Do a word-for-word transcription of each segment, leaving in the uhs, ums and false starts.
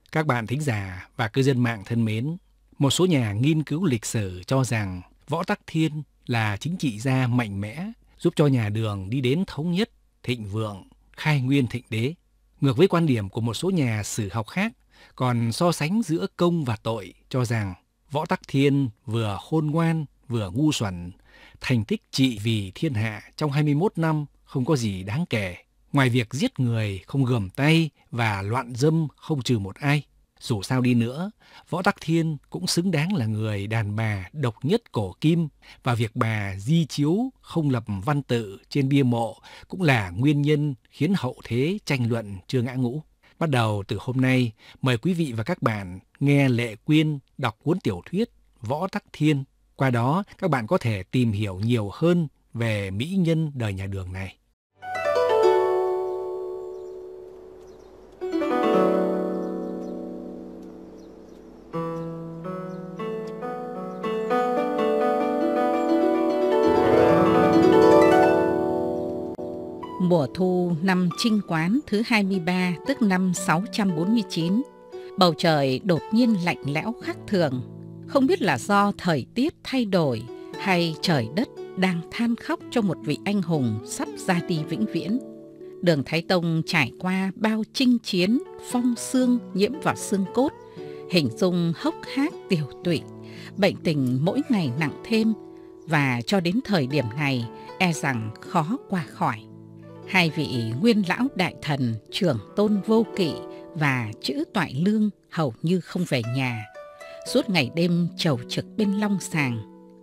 Các bạn thính giả và cư dân mạng thân mến, một số nhà nghiên cứu lịch sử cho rằng Võ Tắc Thiên là chính trị gia mạnh mẽ, giúp cho nhà Đường đi đến thống nhất, thịnh vượng, khai nguyên thịnh đế. Ngược với quan điểm của một số nhà sử học khác, còn so sánh giữa công và tội, cho rằng Võ Tắc Thiên vừa khôn ngoan, vừa ngu xuẩn, thành tích trị vì thiên hạ trong hai mươi mốt năm không có gì đáng kể, ngoài việc giết người không gườm tay và loạn dâm không trừ một ai. Dù sao đi nữa, Võ Tắc Thiên cũng xứng đáng là người đàn bà độc nhất cổ kim, và việc bà di chiếu không lập văn tự trên bia mộ cũng là nguyên nhân khiến hậu thế tranh luận chưa ngã ngũ. Bắt đầu từ hôm nay, mời quý vị và các bạn nghe Lệ Quyên đọc cuốn tiểu thuyết Võ Tắc Thiên. Qua đó, các bạn có thể tìm hiểu nhiều hơn về mỹ nhân đời nhà Đường này. Mùa thu năm Chinh Quán thứ hai mươi ba, tức năm sáu trăm bốn mươi chín, bầu trời đột nhiên lạnh lẽo khác thường. Không biết là do thời tiết thay đổi hay trời đất đang than khóc cho một vị anh hùng sắp ra đi vĩnh viễn. Đường Thái Tông trải qua bao chinh chiến, phong xương nhiễm vào xương cốt, hình dung hốc hác tiều tụy, bệnh tình mỗi ngày nặng thêm, và cho đến thời điểm này e rằng khó qua khỏi. Hai vị nguyên lão đại thần Trưởng Tôn Vô Kỵ và Trữ Toại Lương hầu như không về nhà, suốt ngày đêm chầu trực bên long sàng.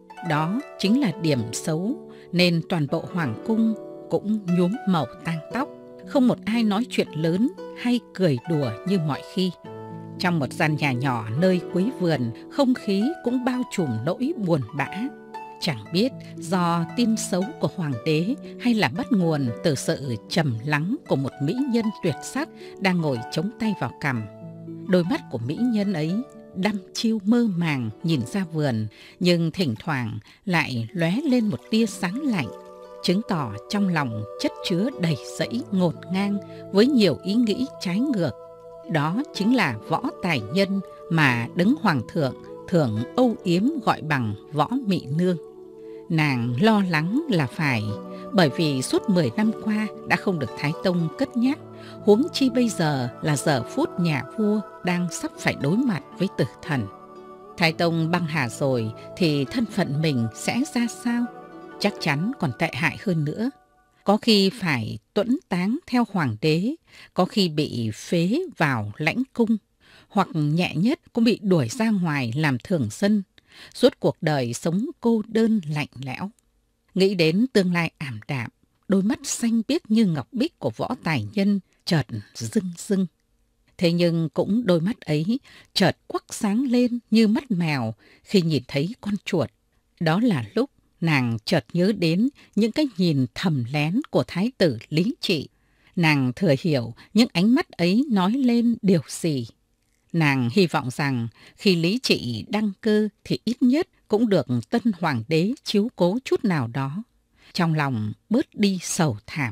Đó chính là điểm xấu, nên toàn bộ hoàng cung cũng nhuốm màu tang tóc, không một ai nói chuyện lớn hay cười đùa như mọi khi. Trong một gian nhà nhỏ nơi cuối vườn, không khí cũng bao trùm nỗi buồn bã. Chẳng biết do tin xấu của hoàng đế hay là bắt nguồn từ sự trầm lắng của một mỹ nhân tuyệt sắc đang ngồi chống tay vào cằm. Đôi mắt của mỹ nhân ấy đăm chiêu mơ màng nhìn ra vườn, nhưng thỉnh thoảng lại lóe lên một tia sáng lạnh, chứng tỏ trong lòng chất chứa đầy rẫy ngổn ngang với nhiều ý nghĩ trái ngược. Đó chính là Võ Tài Nhân mà đấng hoàng thượng thường âu yếm gọi bằng Võ Mị Nương. Nàng lo lắng là phải, bởi vì suốt mười năm qua đã không được Thái Tông cất nhắc, huống chi bây giờ là giờ phút nhà vua đang sắp phải đối mặt với tử thần. Thái Tông băng hà rồi thì thân phận mình sẽ ra sao? Chắc chắn còn tệ hại hơn nữa. Có khi phải tuẫn táng theo hoàng đế, có khi bị phế vào lãnh cung, hoặc nhẹ nhất cũng bị đuổi ra ngoài làm thường dân, suốt cuộc đời sống cô đơn lạnh lẽo. Nghĩ đến tương lai ảm đạm, đôi mắt xanh biếc như ngọc bích của Võ Tài Nhân chợt rưng rưng. Thế nhưng cũng đôi mắt ấy chợt quắc sáng lên như mắt mèo khi nhìn thấy con chuột. Đó là lúc nàng chợt nhớ đến những cái nhìn thầm lén của Thái tử Lý Trị. Nàng thừa hiểu những ánh mắt ấy nói lên điều gì. Nàng hy vọng rằng khi Lý Trị đăng cơ thì ít nhất cũng được tân hoàng đế chiếu cố chút nào đó. Trong lòng bớt đi sầu thảm.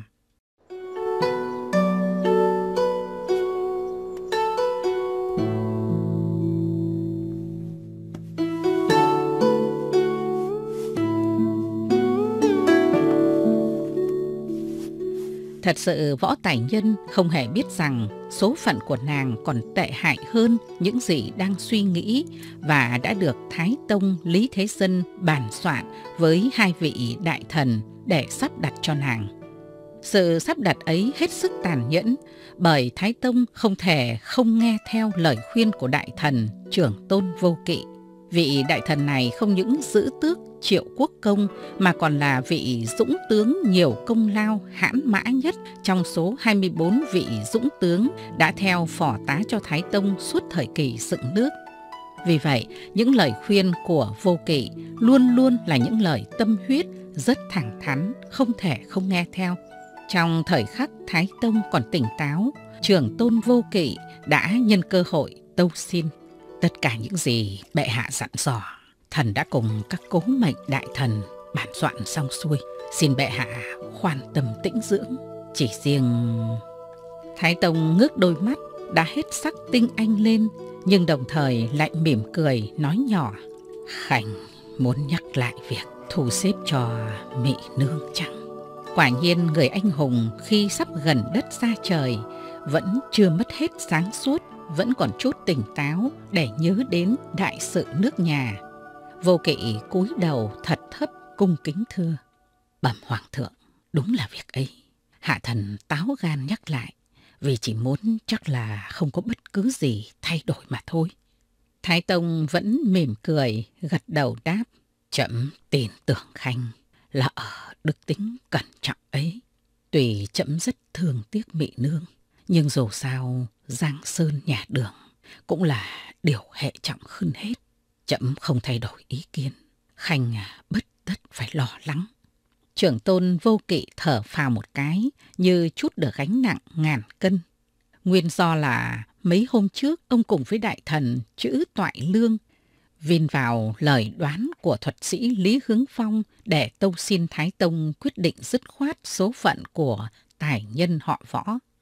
Thật sự Võ Tài Nhân không hề biết rằng số phận của nàng còn tệ hại hơn những gì đang suy nghĩ, và đã được Thái Tông Lý Thế Dân bàn soạn với hai vị đại thần để sắp đặt cho nàng. Sự sắp đặt ấy hết sức tàn nhẫn, bởi Thái Tông không thể không nghe theo lời khuyên của đại thần Trưởng Tôn Vô Kỵ. Vị đại thần này không những giữ tước Triệu Quốc Công mà còn là vị dũng tướng nhiều công lao hãn mã nhất trong số hai mươi bốn vị dũng tướng đã theo phò tá cho Thái Tông suốt thời kỳ dựng nước. Vì vậy, những lời khuyên của Vô Kỵ luôn luôn là những lời tâm huyết, rất thẳng thắn, không thể không nghe theo. Trong thời khắc Thái Tông còn tỉnh táo, Trưởng Tôn Vô Kỵ đã nhân cơ hội tâu xin. Tất cả những gì bệ hạ dặn dò, thần đã cùng các cố mệnh đại thần bản soạn xong xuôi. Xin bệ hạ khoan tâm tĩnh dưỡng. Chỉ riêng... Thái Tông ngước đôi mắt đã hết sắc tinh anh lên, nhưng đồng thời lại mỉm cười nói nhỏ: Khanh muốn nhắc lại việc thu xếp cho Mị Nương chăng? Quả nhiên người anh hùng khi sắp gần đất xa trời vẫn chưa mất hết sáng suốt, vẫn còn chút tỉnh táo để nhớ đến đại sự nước nhà. Vô Kỵ cúi đầu thật thấp cung kính thưa: Bẩm hoàng thượng, đúng là việc ấy. Hạ thần táo gan nhắc lại, vì chỉ muốn chắc là không có bất cứ gì thay đổi mà thôi. Thái Tông vẫn mỉm cười, gật đầu đáp: Trẫm tin tưởng Khanh là ở đức tính cẩn trọng ấy. Tuy trẫm rất thương tiếc Mị Nương, nhưng dù sao Giang Sơn nhà Đường cũng là điều hệ trọng hơn hết. Trẫm không thay đổi ý kiến, Khanh à, bất tất phải lo lắng. Trưởng tôn Vô Kỵ thở phào một cái, như chút được gánh nặng ngàn cân. Nguyên do là mấy hôm trước ông cùng với đại thần Chữ Toại Lương vin vào lời đoán của thuật sĩ Lý Hướng Phong để tâu xin Thái Tông quyết định dứt khoát số phận của tài nhân họ Võ.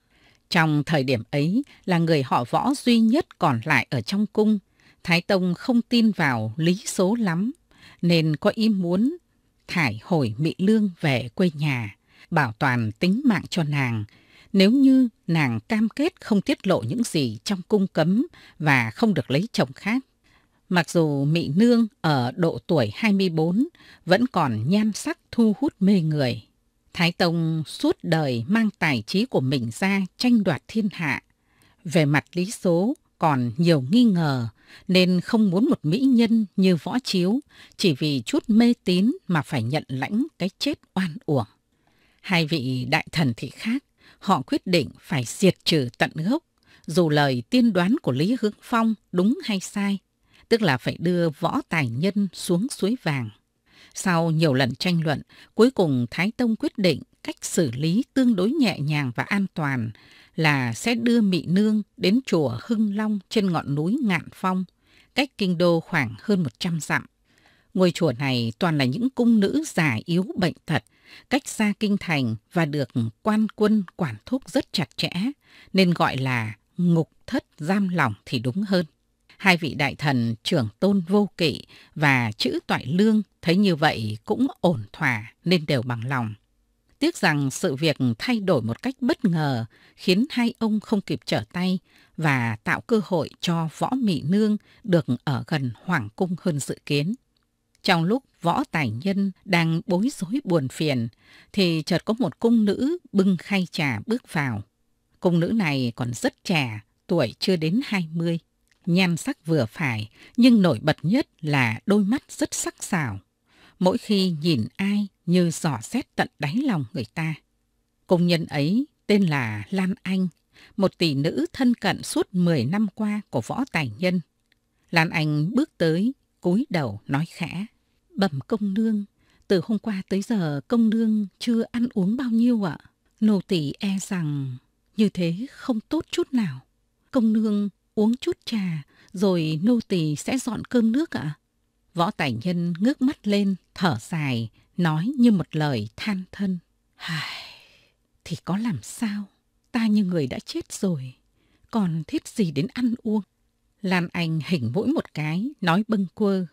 Trong thời điểm ấy là người họ Võ duy nhất còn lại ở trong cung. Thái Tông không tin vào lý số lắm, nên có ý muốn thải hồi Mị Lương về quê nhà, bảo toàn tính mạng cho nàng, nếu như nàng cam kết không tiết lộ những gì trong cung cấm và không được lấy chồng khác. Mặc dù Mị Nương ở độ tuổi hai mươi bốn vẫn còn nhan sắc thu hút mê người. Thái Tông suốt đời mang tài trí của mình ra tranh đoạt thiên hạ. Về mặt lý số còn nhiều nghi ngờ, nên không muốn một mỹ nhân như Võ Chiếu chỉ vì chút mê tín mà phải nhận lãnh cái chết oan uổng. Hai vị đại thần thì khác, họ quyết định phải diệt trừ tận gốc, dù lời tiên đoán của Lý Hướng Phong đúng hay sai, tức là phải đưa Võ tài nhân xuống suối vàng. Sau nhiều lần tranh luận, cuối cùng Thái Tông quyết định cách xử lý tương đối nhẹ nhàng và an toàn là sẽ đưa Mị Nương đến chùa Hưng Long trên ngọn núi Ngạn Phong, cách kinh đô khoảng hơn một trăm dặm. Ngôi chùa này toàn là những cung nữ già yếu bệnh tật, cách xa kinh thành và được quan quân quản thúc rất chặt chẽ, nên gọi là ngục thất giam lỏng thì đúng hơn. Hai vị đại thần Trưởng Tôn Vô Kỵ và Chữ Toại Lương thấy như vậy cũng ổn thỏa nên đều bằng lòng. Tiếc rằng sự việc thay đổi một cách bất ngờ khiến hai ông không kịp trở tay và tạo cơ hội cho Võ Mị Nương được ở gần Hoàng cung hơn dự kiến. Trong lúc Võ tài nhân đang bối rối buồn phiền thì chợt có một cung nữ bưng khay trà bước vào. Cung nữ này còn rất trẻ, tuổi chưa đến hai mươi. Nhan sắc vừa phải, nhưng nổi bật nhất là đôi mắt rất sắc sảo. Mỗi khi nhìn ai như dò xét tận đáy lòng người ta. Công nhân ấy tên là Lan Anh, một tỷ nữ thân cận suốt mười năm qua của Võ tài nhân. Lan Anh bước tới, cúi đầu nói khẽ: Bẩm công nương, từ hôm qua tới giờ công nương chưa ăn uống bao nhiêu ạ. Nô tỳ e rằng như thế không tốt chút nào. Công nương uống chút trà, rồi nô tỳ sẽ dọn cơm nước ạ. Võ tài nhân ngước mắt lên, thở dài, nói như một lời than thân: Hài, thì có làm sao, ta như người đã chết rồi, còn thiết gì đến ăn uống. Lan Anh hỉnh mũi một cái, nói bâng quơ: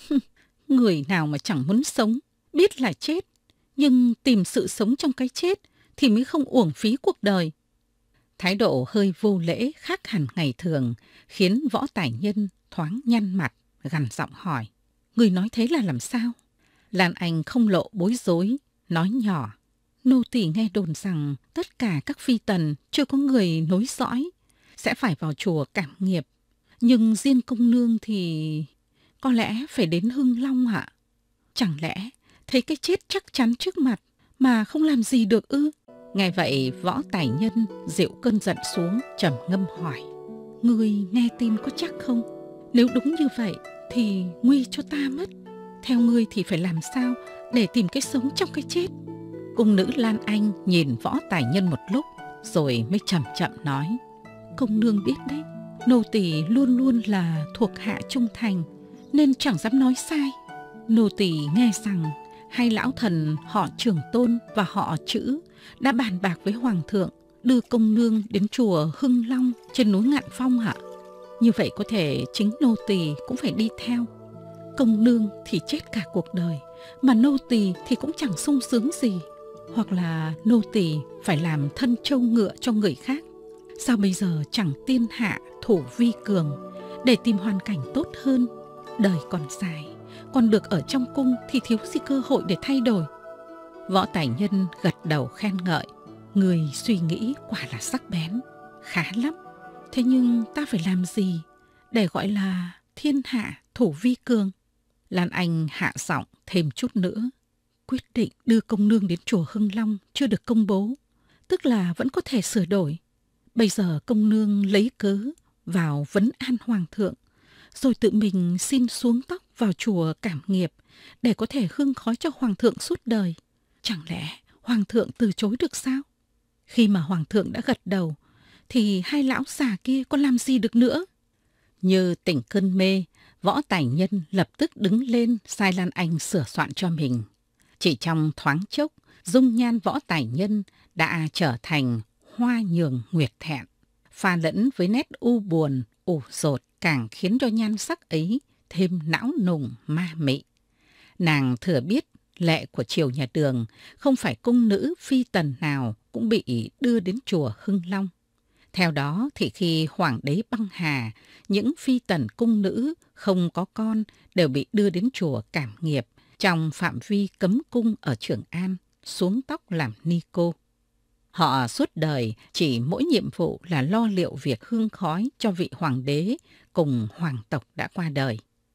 Người nào mà chẳng muốn sống, biết là chết, nhưng tìm sự sống trong cái chết thì mới không uổng phí cuộc đời. Thái độ hơi vô lễ khác hẳn ngày thường, khiến Võ tài nhân thoáng nhăn mặt, gằn giọng hỏi: Người nói thế là làm sao? Lan Anh không lộ bối rối, nói nhỏ: Nô tỳ nghe đồn rằng tất cả các phi tần chưa có người nối dõi sẽ phải vào chùa cảm nghiệp, nhưng riêng công nương thì có lẽ phải đến Hưng Long ạ. Chẳng lẽ thấy cái chết chắc chắn trước mặt mà không làm gì được ư? Nghe vậy Võ tài nhân dịu cơn giận xuống, trầm ngâm hỏi: Ngươi nghe tin có chắc không? Nếu đúng như vậy thì nguy cho ta mất. Theo ngươi thì phải làm sao để tìm cái sống trong cái chết? Cung nữ Lan Anh nhìn Võ tài nhân một lúc rồi mới chậm chậm nói: Công nương biết đấy, nô tỳ luôn luôn là thuộc hạ trung thành nên chẳng dám nói sai. Nô tỳ nghe rằng hai lão thần họ Trưởng Tôn và họ Chữ đã bàn bạc với hoàng thượng đưa công nương đến chùa Hưng Long trên núi Ngạn Phong hả? Như vậy có thể chính nô tỳ cũng phải đi theo. Công nương thì chết cả cuộc đời, mà nô tỳ thì cũng chẳng sung sướng gì. Hoặc là nô tỳ phải làm thân trâu ngựa cho người khác. Sao bây giờ chẳng tiên hạ thủ vi cường để tìm hoàn cảnh tốt hơn? Đời còn dài, còn được ở trong cung thì thiếu gì cơ hội để thay đổi. Võ Tài Nhân gật đầu khen ngợi. Người suy nghĩ quả là sắc bén, khá lắm. Thế nhưng ta phải làm gì để gọi là thiên hạ thủ vi cường? Lan Anh hạ giọng thêm chút nữa. Quyết định đưa công nương đến chùa Hưng Long chưa được công bố, tức là vẫn có thể sửa đổi. Bây giờ công nương lấy cớ vào vấn an hoàng thượng, rồi tự mình xin xuống tóc vào chùa Cảm Nghiệp để có thể hương khói cho hoàng thượng suốt đời. Chẳng lẽ hoàng thượng từ chối được sao? Khi mà hoàng thượng đã gật đầu, thì hai lão già kia còn làm gì được nữa? Như tỉnh cơn mê, Võ Tài Nhân lập tức đứng lên sai Lan Anh sửa soạn cho mình. Chỉ trong thoáng chốc, dung nhan Võ Tài Nhân đã trở thành hoa nhường nguyệt thẹn, pha lẫn với nét u buồn, ủ rột càng khiến cho nhan sắc ấy thêm não nùng ma mị. Nàng thừa biết lệ của triều nhà Đường, không phải cung nữ phi tần nào cũng bị đưa đến chùa Hưng Long. Theo đó thì khi hoàng đế băng hà, những phi tần cung nữ không có con đều bị đưa đến chùa Cảm Nghiệp trong phạm vi cấm cung ở Trường An, xuống tóc làm ni cô. Họ suốt đời chỉ mỗi nhiệm vụ là lo liệu việc hương khói cho vị hoàng đế cùng hoàng tộc đã qua đời.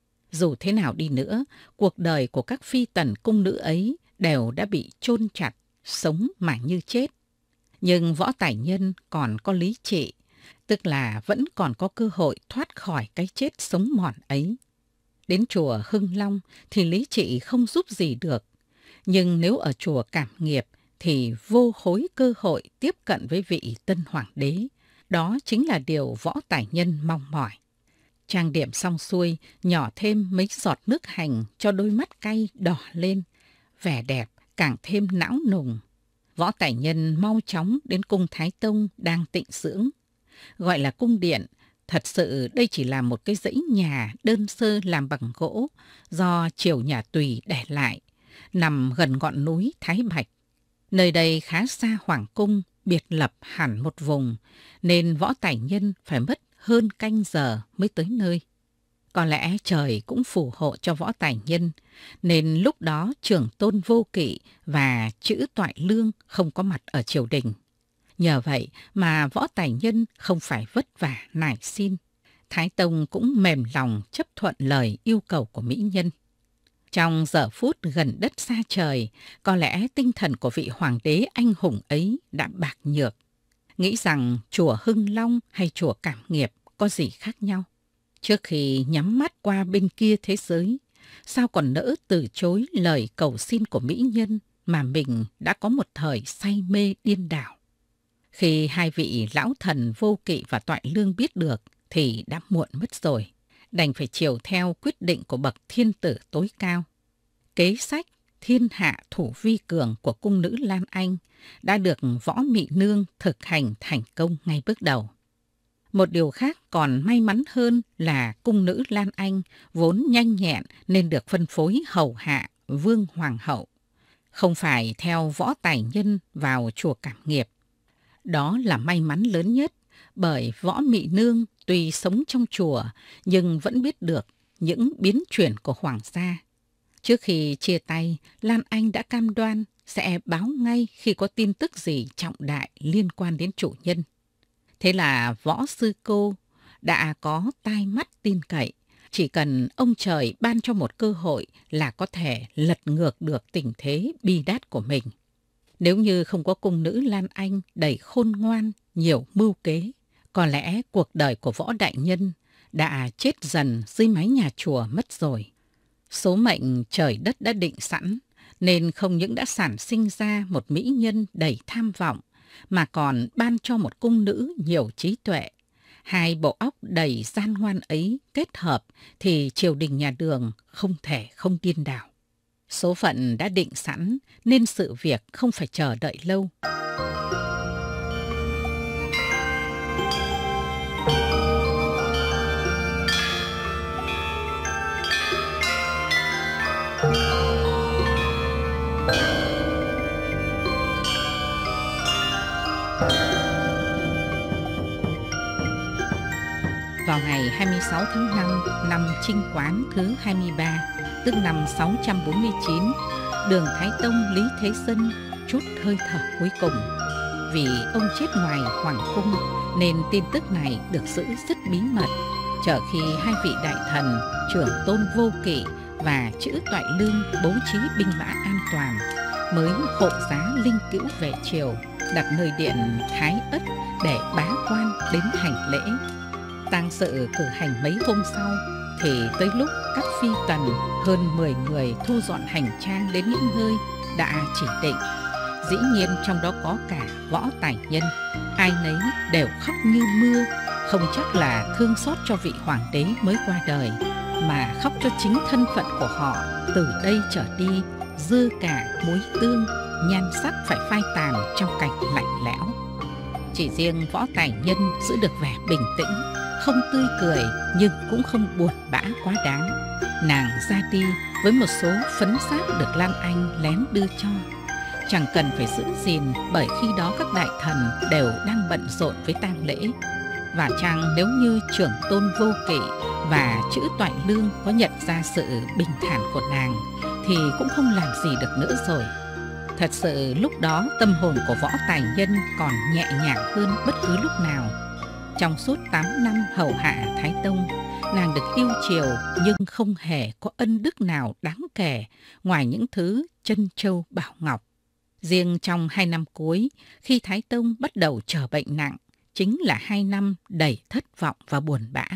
Dù thế nào đi nữa, cuộc đời của các phi tần cung nữ ấy đều đã bị chôn chặt, sống mà như chết. Nhưng Võ Tài Nhân còn có lý trị, tức là vẫn còn có cơ hội thoát khỏi cái chết sống mòn ấy. Đến chùa Hưng Long thì lý trị không giúp gì được, nhưng nếu ở chùa Cảm Nghiệp thì vô khối cơ hội tiếp cận với vị tân hoàng đế. Đó chính là điều Võ Tài Nhân mong mỏi. Trang điểm xong xuôi, nhỏ thêm mấy giọt nước hành cho đôi mắt cay đỏ lên, vẻ đẹp càng thêm não nùng. Võ Tài Nhân mau chóng đến cung Thái Tông đang tịnh dưỡng. Gọi là cung điện, thật sự đây chỉ là một cái dãy nhà đơn sơ làm bằng gỗ do triều nhà Tùy để lại, nằm gần ngọn núi Thái Bạch. Nơi đây khá xa hoàng cung, biệt lập hẳn một vùng, nên Võ Tài Nhân phải mất hơn canh giờ mới tới nơi. Có lẽ trời cũng phù hộ cho Võ Tài Nhân, nên lúc đó Trưởng Tôn Vô Kỵ và Chữ Toại Lương không có mặt ở triều đình. Nhờ vậy mà Võ Tài Nhân không phải vất vả nài xin. Thái Tông cũng mềm lòng chấp thuận lời yêu cầu của mỹ nhân. Trong giờ phút gần đất xa trời, có lẽ tinh thần của vị hoàng đế anh hùng ấy đã bạc nhược. Nghĩ rằng chùa Hưng Long hay chùa Cảm Nghiệp có gì khác nhau. Trước khi nhắm mắt qua bên kia thế giới, sao còn nỡ từ chối lời cầu xin của mỹ nhân mà mình đã có một thời say mê điên đảo. Khi hai vị lão thần Vô Kỵ và Toại Lương biết được thì đã muộn mất rồi, đành phải chiều theo quyết định của bậc thiên tử tối cao. Kế sách thiên hạ thủ vi cường của cung nữ Lan Anh đã được Võ Mị Nương thực hành thành công ngay bước đầu. Một điều khác còn may mắn hơn là cung nữ Lan Anh vốn nhanh nhẹn nên được phân phối hầu hạ Vương Hoàng hậu, không phải theo Võ Tài Nhân vào chùa Cảm Nghiệp. Đó là may mắn lớn nhất, bởi Võ Mị Nương tuy sống trong chùa nhưng vẫn biết được những biến chuyển của hoàng gia. Trước khi chia tay, Lan Anh đã cam đoan sẽ báo ngay khi có tin tức gì trọng đại liên quan đến chủ nhân. Thế là Võ Sư Cô đã có tai mắt tin cậy, chỉ cần ông trời ban cho một cơ hội là có thể lật ngược được tình thế bi đát của mình. Nếu như không có cung nữ Lan Anh đầy khôn ngoan, nhiều mưu kế, có lẽ cuộc đời của Võ Đại Nhân đã chết dần dưới mái nhà chùa mất rồi. Số mệnh trời đất đã định sẵn, nên không những đã sản sinh ra một mỹ nhân đầy tham vọng, mà còn ban cho một cung nữ nhiều trí tuệ. Hai bộ óc đầy gian ngoan ấy kết hợp thì triều đình nhà Đường không thể không điên đảo. Số phận đã định sẵn nên sự việc không phải chờ đợi lâu. Vào ngày hai mươi sáu tháng năm năm Chinh Quán thứ hai mươi ba, tức năm sáu trăm bốn mươi chín, Đường Thái Tông Lý Thế Dân trút hơi thở cuối cùng. Vì ông chết ngoài hoàng cung nên tin tức này được giữ rất bí mật, chờ khi hai vị đại thần Trưởng Tôn Vô Kỵ và Trữ Toại Lương bố trí binh mã an toàn, mới hộ giá Linh Cữu về triều, đặt nơi điện Thái Ất để bá quan đến hành lễ. Tang sự cử hành mấy hôm sau, thì tới lúc các phi tần hơn mười người thu dọn hành trang đến những nơi đã chỉ định. Dĩ nhiên trong đó có cả Võ Tài Nhân, ai nấy đều khóc như mưa, không chắc là thương xót cho vị hoàng đế mới qua đời, mà khóc cho chính thân phận của họ từ đây trở đi dư cả muối tương, nhan sắc phải phai tàn trong cảnh lạnh lẽo. Chỉ riêng Võ Tài Nhân giữ được vẻ bình tĩnh, không tươi cười nhưng cũng không buồn bã quá đáng. Nàng ra đi với một số phấn sáp được Lan Anh lén đưa cho, chẳng cần phải giữ gìn, bởi khi đó các đại thần đều đang bận rộn với tang lễ. Và chăng nếu như Trưởng Tôn Vô Kỵ và Trữ Toại Lương có nhận ra sự bình thản của nàng thì cũng không làm gì được nữa rồi. Thật sự lúc đó tâm hồn của Võ Tài Nhân còn nhẹ nhàng hơn bất cứ lúc nào. Trong suốt tám năm hầu hạ Thái Tông, nàng được yêu chiều nhưng không hề có ân đức nào đáng kể ngoài những thứ trân châu bảo ngọc. Riêng trong hai năm cuối, khi Thái Tông bắt đầu trở bệnh nặng, chính là hai năm đầy thất vọng và buồn bã,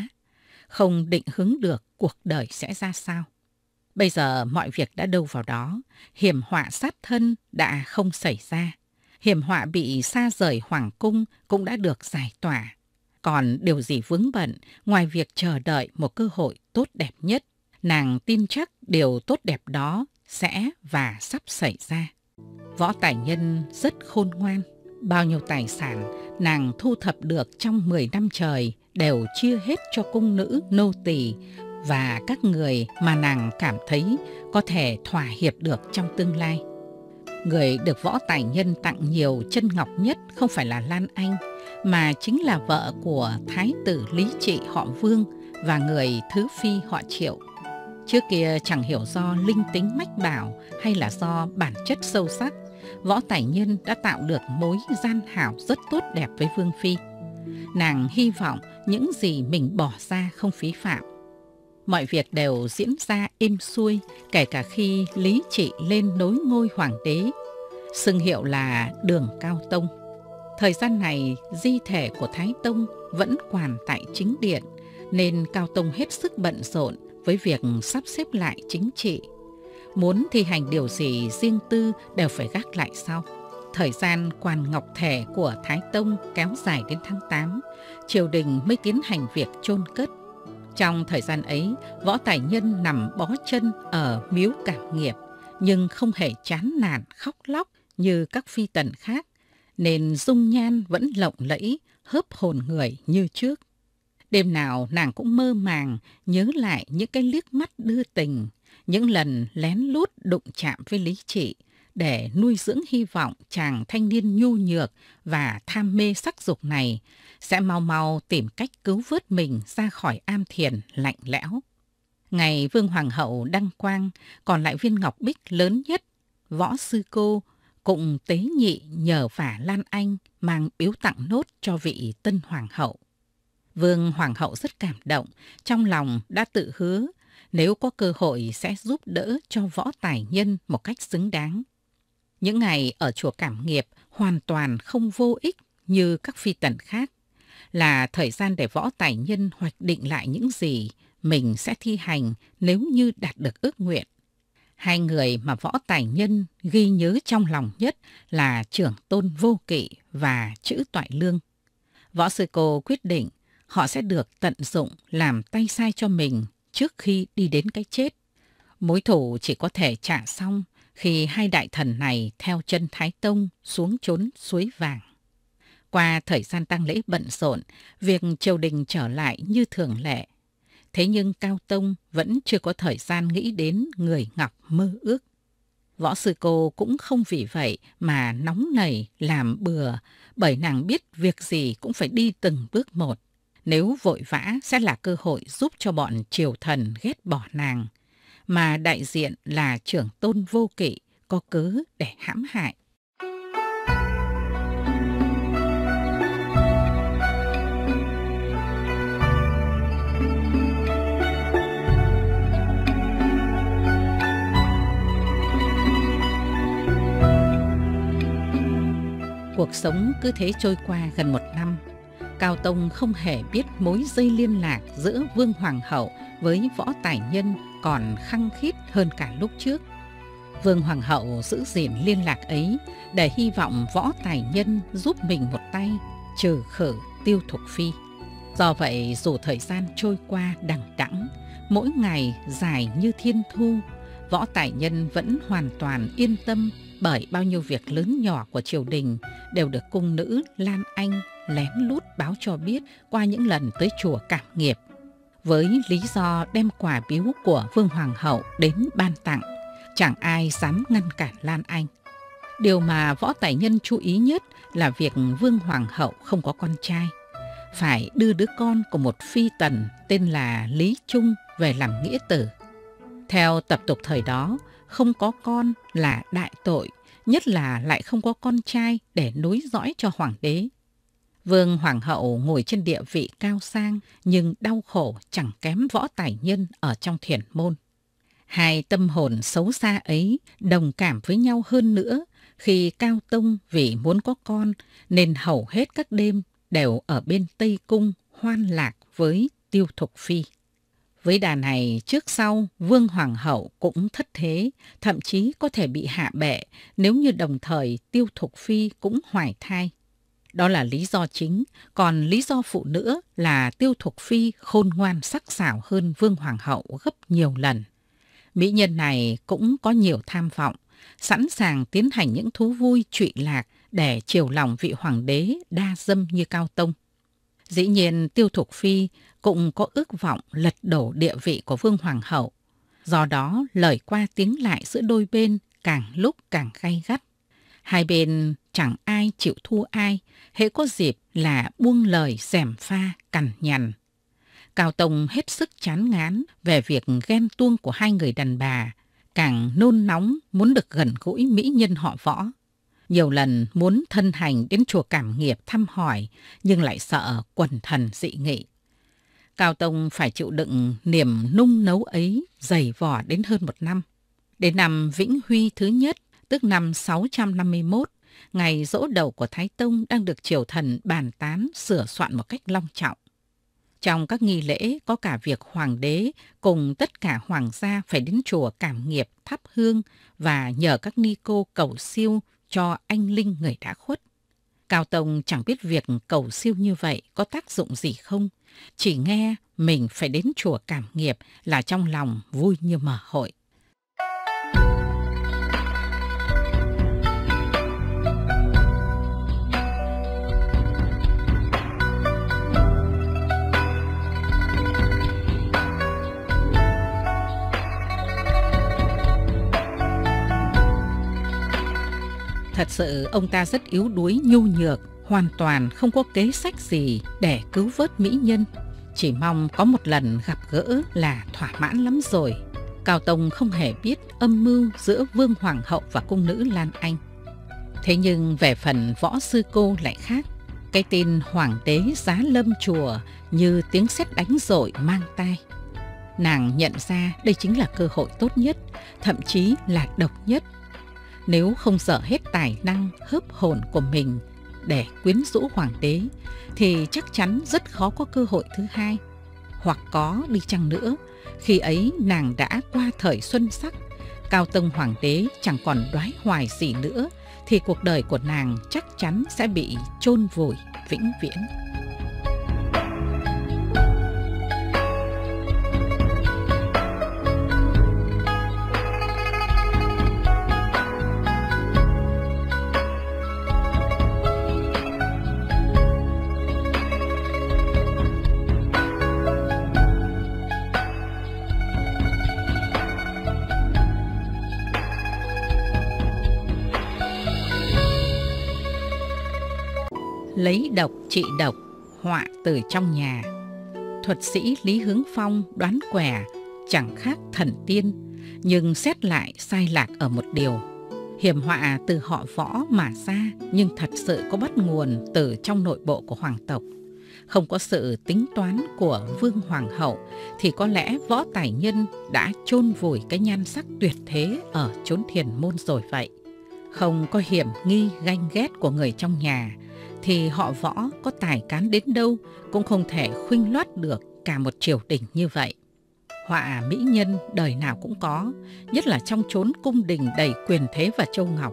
không định hướng được cuộc đời sẽ ra sao. Bây giờ mọi việc đã đâu vào đó, hiểm họa sát thân đã không xảy ra. Hiểm họa bị xa rời hoàng cung cũng đã được giải tỏa. Còn điều gì vướng bận ngoài việc chờ đợi một cơ hội tốt đẹp nhất, nàng tin chắc điều tốt đẹp đó sẽ và sắp xảy ra. Võ Tài Nhân rất khôn ngoan. Bao nhiêu tài sản nàng thu thập được trong mười năm trời đều chia hết cho cung nữ, nô tỳ và các người mà nàng cảm thấy có thể thỏa hiệp được trong tương lai. Người được Võ Tài Nhân tặng nhiều chân ngọc nhất không phải là Lan Anh, mà chính là vợ của Thái tử Lý Trị họ Vương và người thứ phi họ Triệu. Trước kia chẳng hiểu do linh tính mách bảo hay là do bản chất sâu sắc, Võ Tài Nhân đã tạo được mối gian hảo rất tốt đẹp với Vương phi. Nàng hy vọng những gì mình bỏ ra không phí phạm. Mọi việc đều diễn ra êm xuôi, kể cả khi Lý Trị lên nối ngôi hoàng đế, xưng hiệu là Đường Cao Tông. Thời gian này, di thể của Thái Tông vẫn còn tại chính điện, nên Cao Tông hết sức bận rộn với việc sắp xếp lại chính trị. Muốn thi hành điều gì riêng tư đều phải gác lại sau. Thời gian quan ngọc thể của Thái Tông kéo dài đến tháng tám, triều đình mới tiến hành việc chôn cất. Trong thời gian ấy, Võ Tài Nhân nằm bó chân ở miếu Cảm Nghiệp, nhưng không hề chán nản khóc lóc như các phi tần khác, nên dung nhan vẫn lộng lẫy, hớp hồn người như trước. Đêm nào nàng cũng mơ màng nhớ lại những cái liếc mắt đưa tình, những lần lén lút đụng chạm với Lý Trị, để nuôi dưỡng hy vọng chàng thanh niên nhu nhược và tham mê sắc dục này sẽ mau mau tìm cách cứu vớt mình ra khỏi am thiền lạnh lẽo. Ngày Vương Hoàng hậu đăng quang, còn lại viên ngọc bích lớn nhất, Võ Sư Cô cũng tế nhị nhờ vả Lan Anh mang biếu tặng nốt cho vị tân hoàng hậu. Vương Hoàng hậu rất cảm động, trong lòng đã tự hứa nếu có cơ hội sẽ giúp đỡ cho Võ Tài Nhân một cách xứng đáng. Những ngày ở chùa Cảm Nghiệp hoàn toàn không vô ích như các phi tần khác, là thời gian để Võ Tài Nhân hoạch định lại những gì mình sẽ thi hành nếu như đạt được ước nguyện. Hai người mà Võ Tài Nhân ghi nhớ trong lòng nhất là Trưởng Tôn Vô Kỵ và Trữ Toại Lương. Võ Sư Cô quyết định họ sẽ được tận dụng làm tay sai cho mình trước khi đi đến cái chết. Mối thù chỉ có thể trả xong khi hai đại thần này theo chân Thái Tông xuống chốn suối vàng. Qua thời gian tang lễ bận rộn, việc triều đình trở lại như thường lệ. Thế nhưng Cao Tông vẫn chưa có thời gian nghĩ đến người ngọc mơ ước. Võ Sư Cô cũng không vì vậy mà nóng nảy làm bừa, bởi nàng biết việc gì cũng phải đi từng bước một. Nếu vội vã sẽ là cơ hội giúp cho bọn triều thần ghét bỏ nàng, mà đại diện là trưởng tôn vô kỵ có cớ để hãm hại. Cuộc sống cứ thế trôi qua gần một năm. Cao Tông không hề biết mối dây liên lạc giữa Vương Hoàng hậu với Võ Tài Nhân còn khăng khít hơn cả lúc trước. Vương Hoàng hậu giữ gìn liên lạc ấy để hy vọng Võ Tài Nhân giúp mình một tay trừ khử Tiêu Thục Phi. Do vậy dù thời gian trôi qua đằng đẵng, mỗi ngày dài như thiên thu, Võ Tài Nhân vẫn hoàn toàn yên tâm, bởi bao nhiêu việc lớn nhỏ của triều đình đều được cung nữ Lan Anh lén lút báo cho biết qua những lần tới chùa Cảm Nghiệp, với lý do đem quà biếu của Vương Hoàng hậu đến ban tặng. Chẳng ai dám ngăn cản Lan Anh. Điều mà Võ Tài Nhân chú ý nhất là việc Vương Hoàng hậu không có con trai, phải đưa đứa con của một phi tần tên là Lý Trung về làm nghĩa tử. Theo tập tục thời đó, không có con là đại tội, nhất là lại không có con trai để nối dõi cho hoàng đế. Vương Hoàng hậu ngồi trên địa vị cao sang nhưng đau khổ chẳng kém Võ Tài Nhân ở trong thiền môn. Hai tâm hồn xấu xa ấy đồng cảm với nhau hơn nữa khi Cao Tông vì muốn có con nên hầu hết các đêm đều ở bên Tây Cung hoan lạc với Tiêu Thục Phi. Với đà này trước sau Vương Hoàng hậu cũng thất thế, thậm chí có thể bị hạ bệ nếu như đồng thời Tiêu Thục Phi cũng hoài thai. Đó là lý do chính, còn lý do phụ nữa là Tiêu Thục Phi khôn ngoan sắc sảo hơn Vương Hoàng hậu gấp nhiều lần. Mỹ nhân này cũng có nhiều tham vọng, sẵn sàng tiến hành những thú vui trụy lạc để chiều lòng vị hoàng đế đa dâm như Cao Tông. Dĩ nhiên Tiêu Thục Phi cũng có ước vọng lật đổ địa vị của Vương Hoàng hậu. Do đó lời qua tiếng lại giữa đôi bên càng lúc càng gay gắt. Hai bên chẳng ai chịu thua ai, hễ có dịp là buông lời gièm pha cằn nhằn. Cao Tông hết sức chán ngán về việc ghen tuông của hai người đàn bà, càng nôn nóng muốn được gần gũi mỹ nhân họ Võ. Nhiều lần muốn thân hành đến chùa Cảm Nghiệp thăm hỏi, nhưng lại sợ quần thần dị nghị. Cao Tông phải chịu đựng niềm nung nấu ấy dày vò đến hơn một năm. Đến năm Vĩnh Huy thứ nhất, tức năm sáu trăm năm mươi mốt, ngày giỗ đầu của Thái Tông đang được triều thần bàn tán sửa soạn một cách long trọng. Trong các nghi lễ có cả việc hoàng đế cùng tất cả hoàng gia phải đến chùa Cảm Nghiệp thắp hương và nhờ các ni cô cầu siêu cho anh linh người đã khuất. Cao Tông chẳng biết việc cầu siêu như vậy có tác dụng gì không, chỉ nghe mình phải đến chùa Cảm Nghiệp là trong lòng vui như mở hội. Thật sự ông ta rất yếu đuối nhu nhược, hoàn toàn không có kế sách gì để cứu vớt mỹ nhân. Chỉ mong có một lần gặp gỡ là thỏa mãn lắm rồi. Cao Tông không hề biết âm mưu giữa Vương Hoàng hậu và cung nữ Lan Anh. Thế nhưng về phần Võ sư cô lại khác. Cái tên Hoàng đế giá lâm chùa như tiếng sét đánh dội mang tai. Nàng nhận ra đây chính là cơ hội tốt nhất, thậm chí là độc nhất. Nếu không dở hết tài năng hớp hồn của mình để quyến rũ hoàng đế, thì chắc chắn rất khó có cơ hội thứ hai. Hoặc có đi chăng nữa, khi ấy nàng đã qua thời xuân sắc, Cao Tông hoàng đế chẳng còn đoái hoài gì nữa, thì cuộc đời của nàng chắc chắn sẽ bị chôn vùi vĩnh viễn. Lấy độc trị độc, họa từ trong nhà. Thuật sĩ Lý Hướng Phong đoán quẻ chẳng khác thần tiên, nhưng xét lại sai lạc ở một điều. Hiểm họa từ họ Võ mà ra, nhưng thật sự có bắt nguồn từ trong nội bộ của hoàng tộc. Không có sự tính toán của vương hoàng hậu thì có lẽ Võ Tài Nhân đã chôn vùi cái nhan sắc tuyệt thế ở chốn thiền môn rồi vậy. Không có hiểm nghi ganh ghét của người trong nhà thì họ Võ có tài cán đến đâu cũng không thể khuynh loát được cả một triều đình như vậy. Họa mỹ nhân đời nào cũng có, nhất là trong chốn cung đình đầy quyền thế và châu ngọc.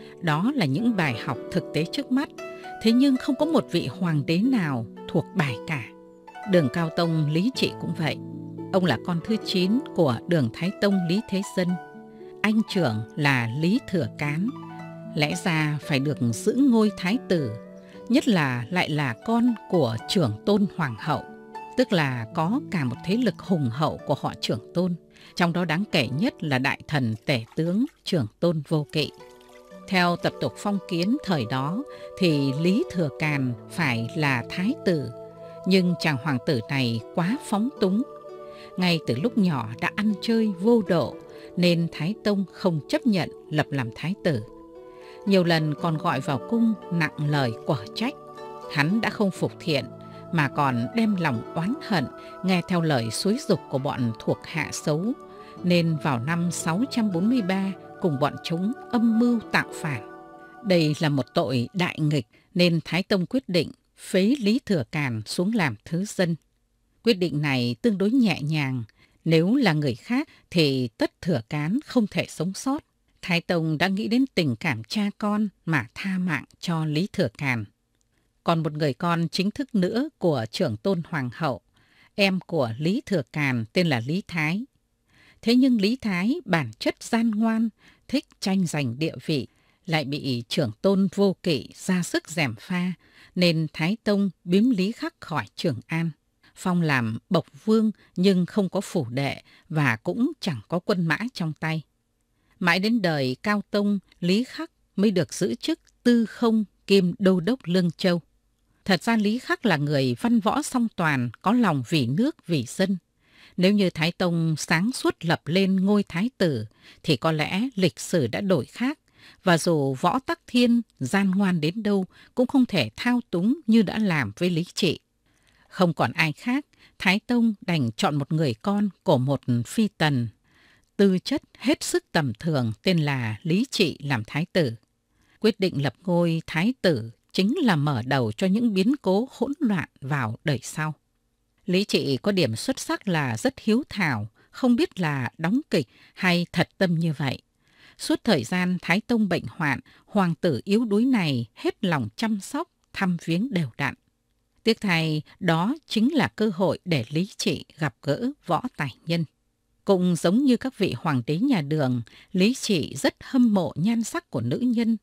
Đó là những bài học thực tế trước mắt, thế nhưng không có một vị hoàng đế nào thuộc bài cả. Đường Cao Tông Lý Trị cũng vậy. Ông là con thứ chín của Đường Thái Tông Lý Thế Dân. Anh trưởng là Lý Thừa Cán. Lẽ ra phải được giữ ngôi thái tử, nhất là lại là con của trưởng tôn hoàng hậu, tức là có cả một thế lực hùng hậu của họ trưởng tôn, trong đó đáng kể nhất là đại thần tể tướng trưởng tôn Vô Kỵ. Theo tập tục phong kiến thời đó thì Lý Thừa Càn phải là thái tử, nhưng chàng hoàng tử này quá phóng túng. Ngay từ lúc nhỏ đã ăn chơi vô độ nên Thái Tông không chấp nhận lập làm thái tử. Nhiều lần còn gọi vào cung nặng lời quở trách. Hắn đã không phục thiện mà còn đem lòng oán hận nghe theo lời xúi giục của bọn thuộc hạ xấu, nên vào năm sáu trăm bốn mươi ba cùng bọn chúng âm mưu tạo phản. Đây là một tội đại nghịch nên Thái Tông quyết định phế Lý Thừa Càn xuống làm thứ dân. Quyết định này tương đối nhẹ nhàng, nếu là người khác thì Tất Thừa Cán không thể sống sót. Thái Tông đã nghĩ đến tình cảm cha con mà tha mạng cho Lý Thừa Càn. Còn một người con chính thức nữa của trưởng tôn hoàng hậu, em của Lý Thừa Càn tên là Lý Thái. Thế nhưng Lý Thái bản chất gian ngoan, thích tranh giành địa vị, lại bị trưởng tôn Vô Kỵ ra sức gièm pha, nên Thái Tông biếm Lý Khắc khỏi Trường An, phong làm bộc vương nhưng không có phủ đệ và cũng chẳng có quân mã trong tay. Mãi đến đời Cao Tông, Lý Khắc mới được giữ chức tư không kiêm đô đốc Lương Châu. Thật ra Lý Khắc là người văn võ song toàn, có lòng vì nước vì dân. Nếu như Thái Tông sáng suốt lập lên ngôi thái tử thì có lẽ lịch sử đã đổi khác, và dù Võ Tắc Thiên gian ngoan đến đâu cũng không thể thao túng như đã làm với Lý Trị. Không còn ai khác, Thái Tông đành chọn một người con của một phi tần, tư chất hết sức tầm thường tên là Lý Trị làm thái tử. Quyết định lập ngôi thái tử chính là mở đầu cho những biến cố hỗn loạn vào đời sau. Lý Trị có điểm xuất sắc là rất hiếu thảo, không biết là đóng kịch hay thật tâm như vậy. Suốt thời gian Thái Tông bệnh hoạn, hoàng tử yếu đuối này hết lòng chăm sóc, thăm viếng đều đặn. Tiếc thay, đó chính là cơ hội để Lý Trị gặp gỡ Võ Tài Nhân. Cũng giống như các vị hoàng đế nhà Đường, Lý Trị rất hâm mộ nhan sắc của nữ nhân.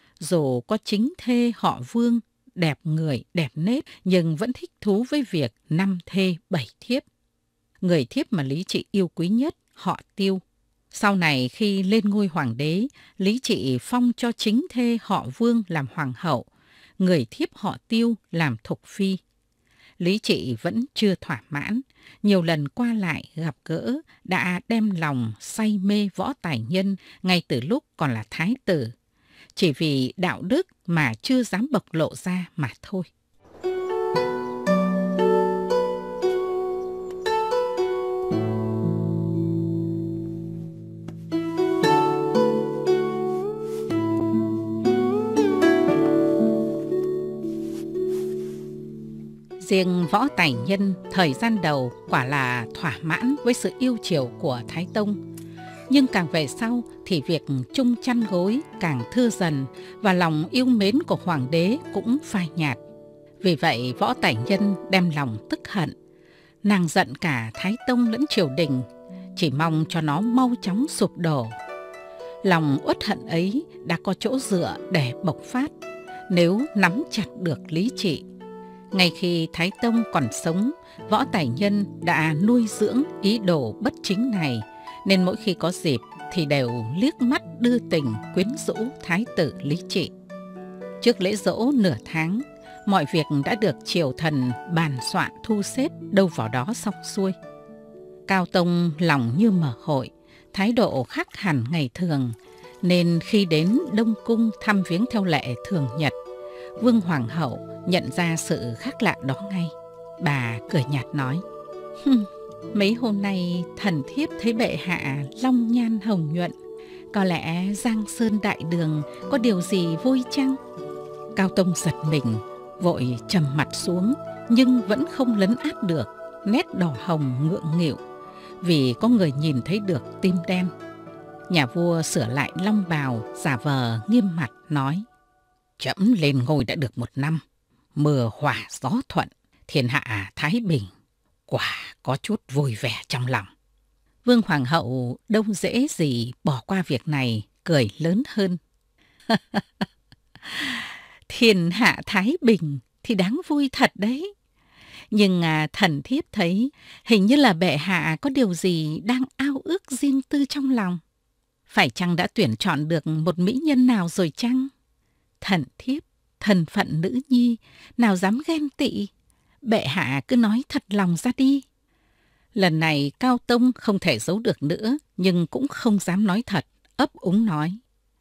Dù có chính thê họ Vương, đẹp người, đẹp nết, nhưng vẫn thích thú với việc năm thê bảy thiếp. Người thiếp mà Lý Trị yêu quý nhất, họ Tiêu. Sau này khi lên ngôi hoàng đế, Lý Trị phong cho chính thê họ Vương làm hoàng hậu, người thiếp họ Tiêu làm thục phi. Lý Trị vẫn chưa thỏa mãn, nhiều lần qua lại gặp gỡ đã đem lòng say mê Võ Tài Nhân ngay từ lúc còn là thái tử, chỉ vì đạo đức mà chưa dám bộc lộ ra mà thôi. Riêng Võ Tài Nhân thời gian đầu quả là thỏa mãn với sự yêu chiều của Thái Tông. Nhưng càng về sau thì việc chung chăn gối càng thưa dần và lòng yêu mến của hoàng đế cũng phai nhạt. Vì vậy Võ Tài Nhân đem lòng tức hận. Nàng giận cả Thái Tông lẫn triều đình, chỉ mong cho nó mau chóng sụp đổ. Lòng uất hận ấy đã có chỗ dựa để bộc phát nếu nắm chặt được Lý Trị. Ngay khi Thái Tông còn sống, Võ Tài Nhân đã nuôi dưỡng ý đồ bất chính này, nên mỗi khi có dịp thì đều liếc mắt đưa tình quyến rũ thái tử Lý Trị. Trước lễ dỗ nửa tháng, Mọi việc đã được triều thần bàn soạn thu xếp đâu vào đó xong xuôi. Cao Tông lòng như mở hội, thái độ khác hẳn ngày thường, nên khi đến Đông Cung thăm viếng theo lệ thường nhật, Vương Hoàng hậu nhận ra sự khác lạ đó ngay. Bà cười nhạt nói: Hừm, mấy hôm nay thần thiếp thấy bệ hạ long nhan hồng nhuận, có lẽ Giang Sơn đại đường có điều gì vui chăng? Cao Tông giật mình, vội trầm mặt xuống, nhưng vẫn không lấn át được nét đỏ hồng ngượng nghịu, vì có người nhìn thấy được tim đen. Nhà vua sửa lại long bào, giả vờ nghiêm mặt nói: Trẫm lên ngôi đã được một năm, mưa hòa gió thuận, thiên hạ thái bình, quả có chút vui vẻ trong lòng. Vương Hoàng hậu đâu dễ gì bỏ qua việc này, cười lớn hơn. Thiên hạ thái bình thì đáng vui thật đấy. Nhưng à, thần thiếp thấy hình như là bệ hạ có điều gì đang ao ước riêng tư trong lòng. Phải chăng đã tuyển chọn được một mỹ nhân nào rồi chăng? Thần thiếp, thân phận nữ nhi, nào dám ghen tị. Bệ hạ cứ nói thật lòng ra đi. Lần này Cao Tông không thể giấu được nữa, nhưng cũng không dám nói thật, ấp úng nói: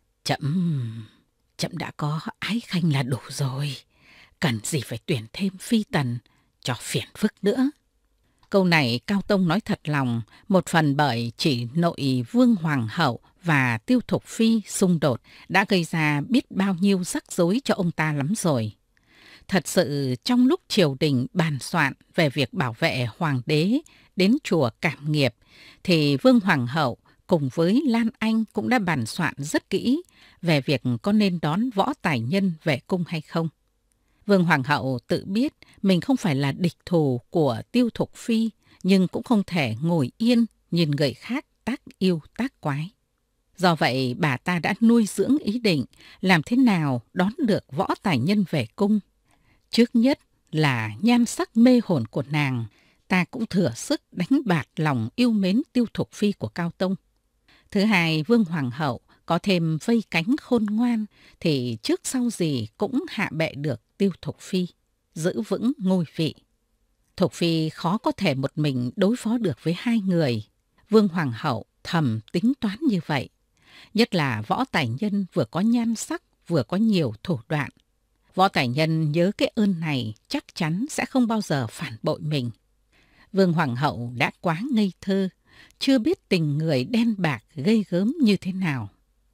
Trẫm, trẫm đã có ái khanh là đủ rồi, cần gì phải tuyển thêm phi tần cho phiền phức nữa. Câu này Cao Tông nói thật lòng, một phần bởi chỉ nội Vương Hoàng hậu và Tiêu Thục Phi xung đột đã gây ra biết bao nhiêu rắc rối cho ông ta lắm rồi. Thật sự trong lúc triều đình bàn soạn về việc bảo vệ hoàng đế đến chùa Cảm Nghiệp, thì Vương Hoàng hậu cùng với Lan Anh cũng đã bàn soạn rất kỹ về việc có nên đón võ tài nhân về cung hay không. Vương Hoàng hậu tự biết mình không phải là địch thù của Tiêu Thục Phi, nhưng cũng không thể ngồi yên nhìn người khác tác yêu tác quái. Do vậy bà ta đã nuôi dưỡng ý định làm thế nào đón được võ tài nhân về cung. Trước nhất là nhan sắc mê hồn của nàng, ta cũng thừa sức đánh bạt lòng yêu mến Tiêu Thục Phi của Cao Tông. Thứ hai, Vương Hoàng hậu có thêm vây cánh khôn ngoan thì trước sau gì cũng hạ bệ được Tiêu Thục Phi, giữ vững ngôi vị. Thục Phi khó có thể một mình đối phó được với hai người. Vương Hoàng hậu thầm tính toán như vậy. Nhất là võ tài nhân vừa có nhan sắc vừa có nhiều thủ đoạn. Võ tài nhân nhớ cái ơn này chắc chắn sẽ không bao giờ phản bội mình. Vương Hoàng hậu đã quá ngây thơ, chưa biết tình người đen bạc gây gớm như thế nào.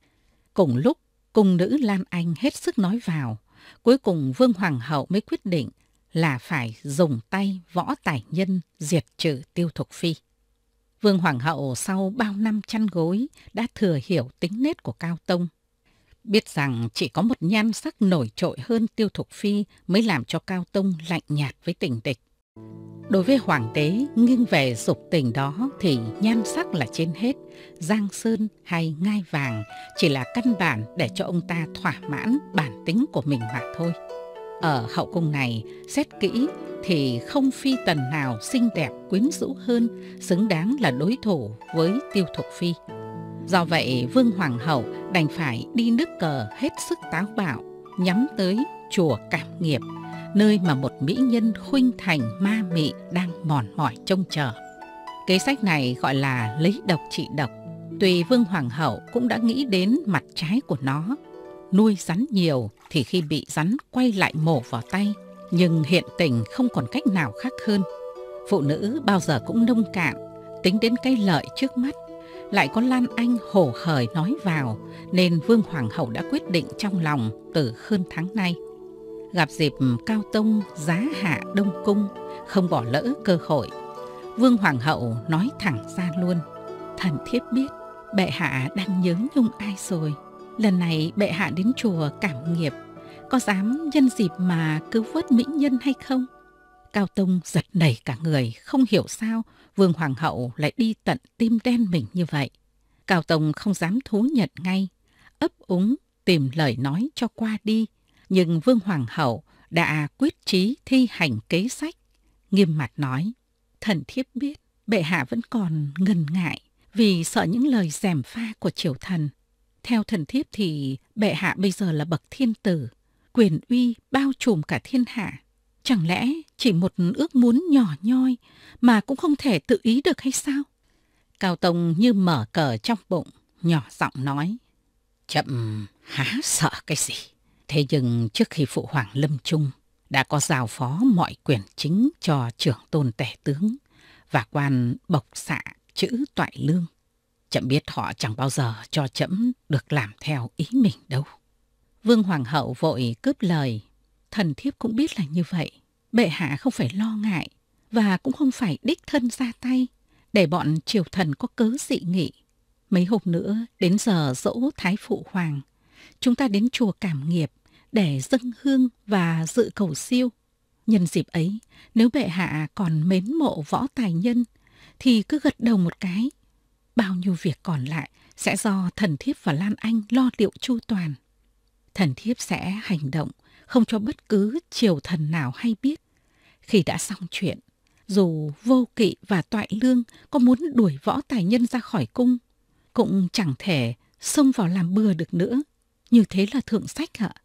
Cùng lúc, cung nữ Lan Anh hết sức nói vào, cuối cùng Vương Hoàng hậu mới quyết định là phải dùng tay võ tài nhân diệt trừ Tiêu Thục Phi. Vương Hoàng hậu sau bao năm chăn gối đã thừa hiểu tính nết của Cao Tông. Biết rằng chỉ có một nhan sắc nổi trội hơn Tiêu Thục Phi mới làm cho Cao Tông lạnh nhạt với tình địch. Đối với hoàng đế nghiêng về dục tình đó thì nhan sắc là trên hết, giang sơn hay ngai vàng chỉ là căn bản để cho ông ta thỏa mãn bản tính của mình mà thôi. Ở hậu cung này, xét kỹ thì không phi tần nào xinh đẹp quyến rũ hơn, xứng đáng là đối thủ với Tiêu Thục Phi. Do vậy, Vương Hoàng hậu đành phải đi nước cờ hết sức táo bạo, nhắm tới chùa Cảm Nghiệp, nơi mà một mỹ nhân khuynh thành ma mị đang mòn mỏi trông chờ. Kế sách này gọi là lấy độc trị độc. Tuy Vương Hoàng hậu cũng đã nghĩ đến mặt trái của nó. Nuôi rắn nhiều thì khi bị rắn quay lại mổ vào tay, nhưng hiện tình không còn cách nào khác hơn. Phụ nữ bao giờ cũng nông cạn, tính đến cái lợi trước mắt. Lại có Lan Anh hổ hởi nói vào, nên Vương Hoàng hậu đã quyết định trong lòng từ hơn tháng nay. Gặp dịp Cao Tông giá hạ Đông Cung, không bỏ lỡ cơ hội. Vương Hoàng hậu nói thẳng ra luôn: Thần thiếp biết bệ hạ đang nhớ nhung ai rồi. Lần này bệ hạ đến chùa Cảm Nghiệp, có dám nhân dịp mà cứu vớt mỹ nhân hay không? Cao Tông giật nảy cả người, không hiểu sao Vương Hoàng hậu lại đi tận tim đen mình như vậy. Cao Tông không dám thú nhận ngay, ấp úng tìm lời nói cho qua đi. Nhưng Vương Hoàng hậu đã quyết chí thi hành kế sách, nghiêm mặt nói: Thần thiếp biết bệ hạ vẫn còn ngần ngại vì sợ những lời gièm pha của triều thần. Theo thần thiếp thì bệ hạ bây giờ là bậc thiên tử, quyền uy bao trùm cả thiên hạ. Chẳng lẽ chỉ một ước muốn nhỏ nhoi mà cũng không thể tự ý được hay sao? Cao Tông như mở cờ trong bụng, nhỏ giọng nói. Chậm há sợ cái gì? Thế nhưng trước khi phụ hoàng lâm chung, đã có giao phó mọi quyền chính cho trưởng tôn tể tướng và quan bộc xạ chữ toại lương. Chậm biết họ chẳng bao giờ cho chậm được làm theo ý mình đâu. Vương Hoàng hậu vội cướp lời. Thần thiếp cũng biết là như vậy. Bệ hạ không phải lo ngại và cũng không phải đích thân ra tay để bọn triều thần có cớ dị nghị. Mấy hôm nữa đến giờ dỗ Thái Phụ Hoàng, chúng ta đến chùa Cảm Nghiệp để dâng hương và dự cầu siêu. Nhân dịp ấy, nếu bệ hạ còn mến mộ Võ Tài Nhân thì cứ gật đầu một cái. Bao nhiêu việc còn lại sẽ do thần thiếp và Lan Anh lo liệu chu toàn. Thần thiếp sẽ hành động, không cho bất cứ triều thần nào hay biết. Khi đã xong chuyện, dù Vô Kỵ và Toại Lương có muốn đuổi Võ Tài Nhân ra khỏi cung, cũng chẳng thể xông vào làm bừa được nữa. Như thế là thượng sách ạ.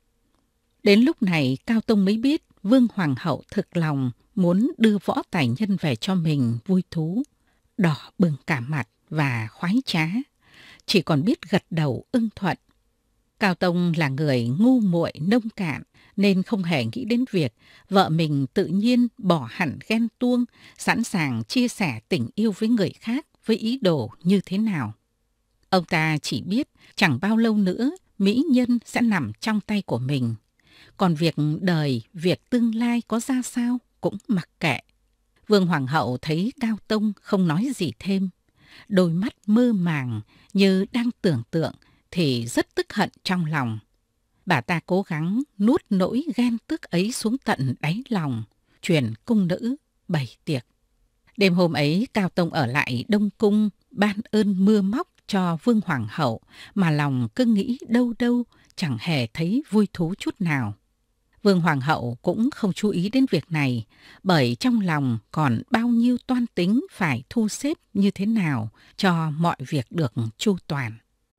Đến lúc này Cao Tông mới biết Vương Hoàng hậu thực lòng muốn đưa Võ Tài Nhân về cho mình vui thú. Đỏ bừng cả mặt và khoái trá, chỉ còn biết gật đầu ưng thuận. Cao Tông là người ngu muội nông cạn nên không hề nghĩ đến việc vợ mình tự nhiên bỏ hẳn ghen tuông, sẵn sàng chia sẻ tình yêu với người khác với ý đồ như thế nào. Ông ta chỉ biết chẳng bao lâu nữa mỹ nhân sẽ nằm trong tay của mình. Còn việc đời, việc tương lai có ra sao cũng mặc kệ. Vương Hoàng hậu thấy Cao Tông không nói gì thêm. Đôi mắt mơ màng như đang tưởng tượng thì rất tức hận trong lòng. Bà ta cố gắng nuốt nỗi ghen tức ấy xuống tận đáy lòng, truyền cung nữ bày tiệc. Đêm hôm ấy Cao Tông ở lại Đông Cung ban ơn mưa móc cho Vương Hoàng hậu mà lòng cứ nghĩ đâu đâu chẳng hề thấy vui thú chút nào. Vương Hoàng hậu cũng không chú ý đến việc này, bởi trong lòng còn bao nhiêu toan tính phải thu xếp như thế nào cho mọi việc được chu toàn.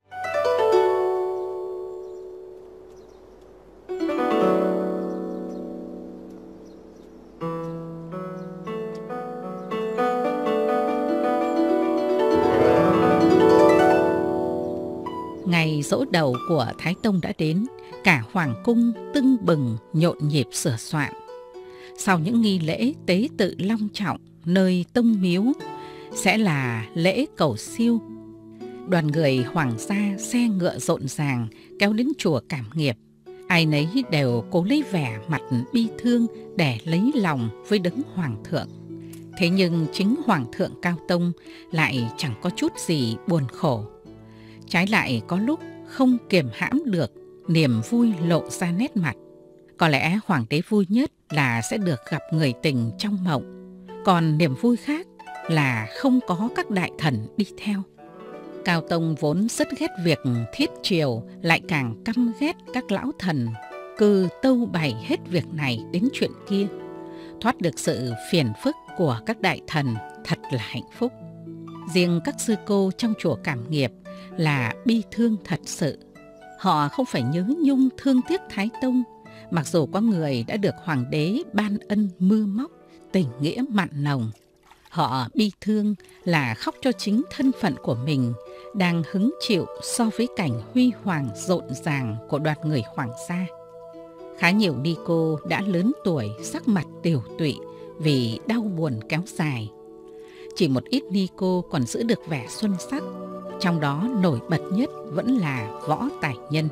Ngày giỗ đầu của Thái Tông đã đến, cả hoàng cung tưng bừng nhộn nhịp sửa soạn. Sau những nghi lễ tế tự long trọng nơi tông miếu sẽ là lễ cầu siêu. Đoàn người hoàng gia xe ngựa rộn ràng kéo đến chùa Cảm Nghiệp. Ai nấy đều cố lấy vẻ mặt bi thương để lấy lòng với đấng hoàng thượng. Thế nhưng chính hoàng thượng Cao Tông lại chẳng có chút gì buồn khổ. Trái lại có lúc không kiềm hãm được, niềm vui lộ ra nét mặt. Có lẽ hoàng đế vui nhất là sẽ được gặp người tình trong mộng. Còn niềm vui khác là không có các đại thần đi theo. Cao Tông vốn rất ghét việc thiết triều, lại càng căm ghét các lão thần, cứ tâu bày hết việc này đến chuyện kia. Thoát được sự phiền phức của các đại thần thật là hạnh phúc. Riêng các sư cô trong chùa Cảm Nghiệp là bi thương thật sự. Họ không phải nhớ nhung thương tiếc Thái Tông, mặc dù có người đã được hoàng đế ban ân mưa móc, tình nghĩa mặn nồng. Họ bi thương là khóc cho chính thân phận của mình đang hứng chịu so với cảnh huy hoàng rộn ràng của đoàn người hoàng gia. Khá nhiều ni cô đã lớn tuổi, sắc mặt tiều tụy vì đau buồn kéo dài. Chỉ một ít ni cô còn giữ được vẻ xuân sắc, trong đó nổi bật nhất vẫn là Võ Tài Nhân.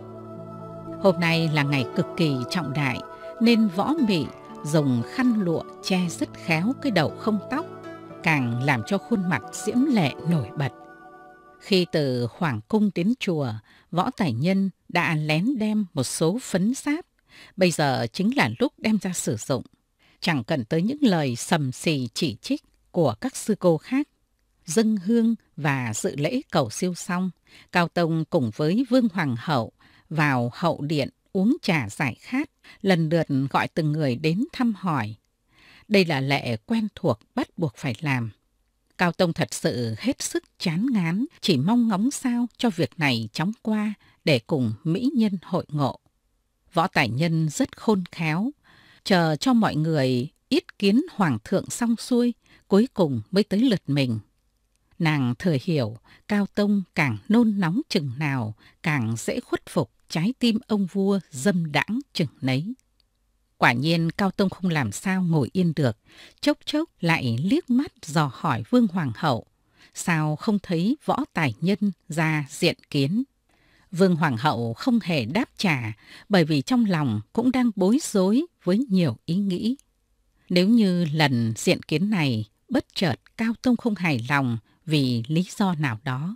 Hôm nay là ngày cực kỳ trọng đại nên Võ Mị dùng khăn lụa che rất khéo cái đầu không tóc, càng làm cho khuôn mặt diễm lệ nổi bật. Khi từ hoàng cung đến chùa, Võ Tài Nhân đã lén đem một số phấn sáp, bây giờ chính là lúc đem ra sử dụng. Chẳng cần tới những lời sầm xì chỉ trích của các sư cô khác. Dâng hương và dự lễ cầu siêu xong, Cao Tông cùng với Vương Hoàng hậu vào hậu điện uống trà giải khát, lần lượt gọi từng người đến thăm hỏi. Đây là lệ quen thuộc bắt buộc phải làm. Cao Tông thật sự hết sức chán ngán, chỉ mong ngóng sao cho việc này chóng qua để cùng mỹ nhân hội ngộ. Võ Tài Nhân rất khôn khéo, chờ cho mọi người yết kiến hoàng thượng xong xuôi, cuối cùng mới tới lượt mình. Nàng thừa hiểu Cao Tông càng nôn nóng chừng nào, càng dễ khuất phục trái tim ông vua dâm đãng chừng nấy. Quả nhiên Cao Tông không làm sao ngồi yên được, chốc chốc lại liếc mắt dò hỏi Vương Hoàng hậu, sao không thấy Võ Tài Nhân ra diện kiến. Vương Hoàng hậu không hề đáp trả, bởi vì trong lòng cũng đang bối rối với nhiều ý nghĩ. Nếu như lần diện kiến này bất chợt Cao Tông không hài lòng vì lý do nào đó,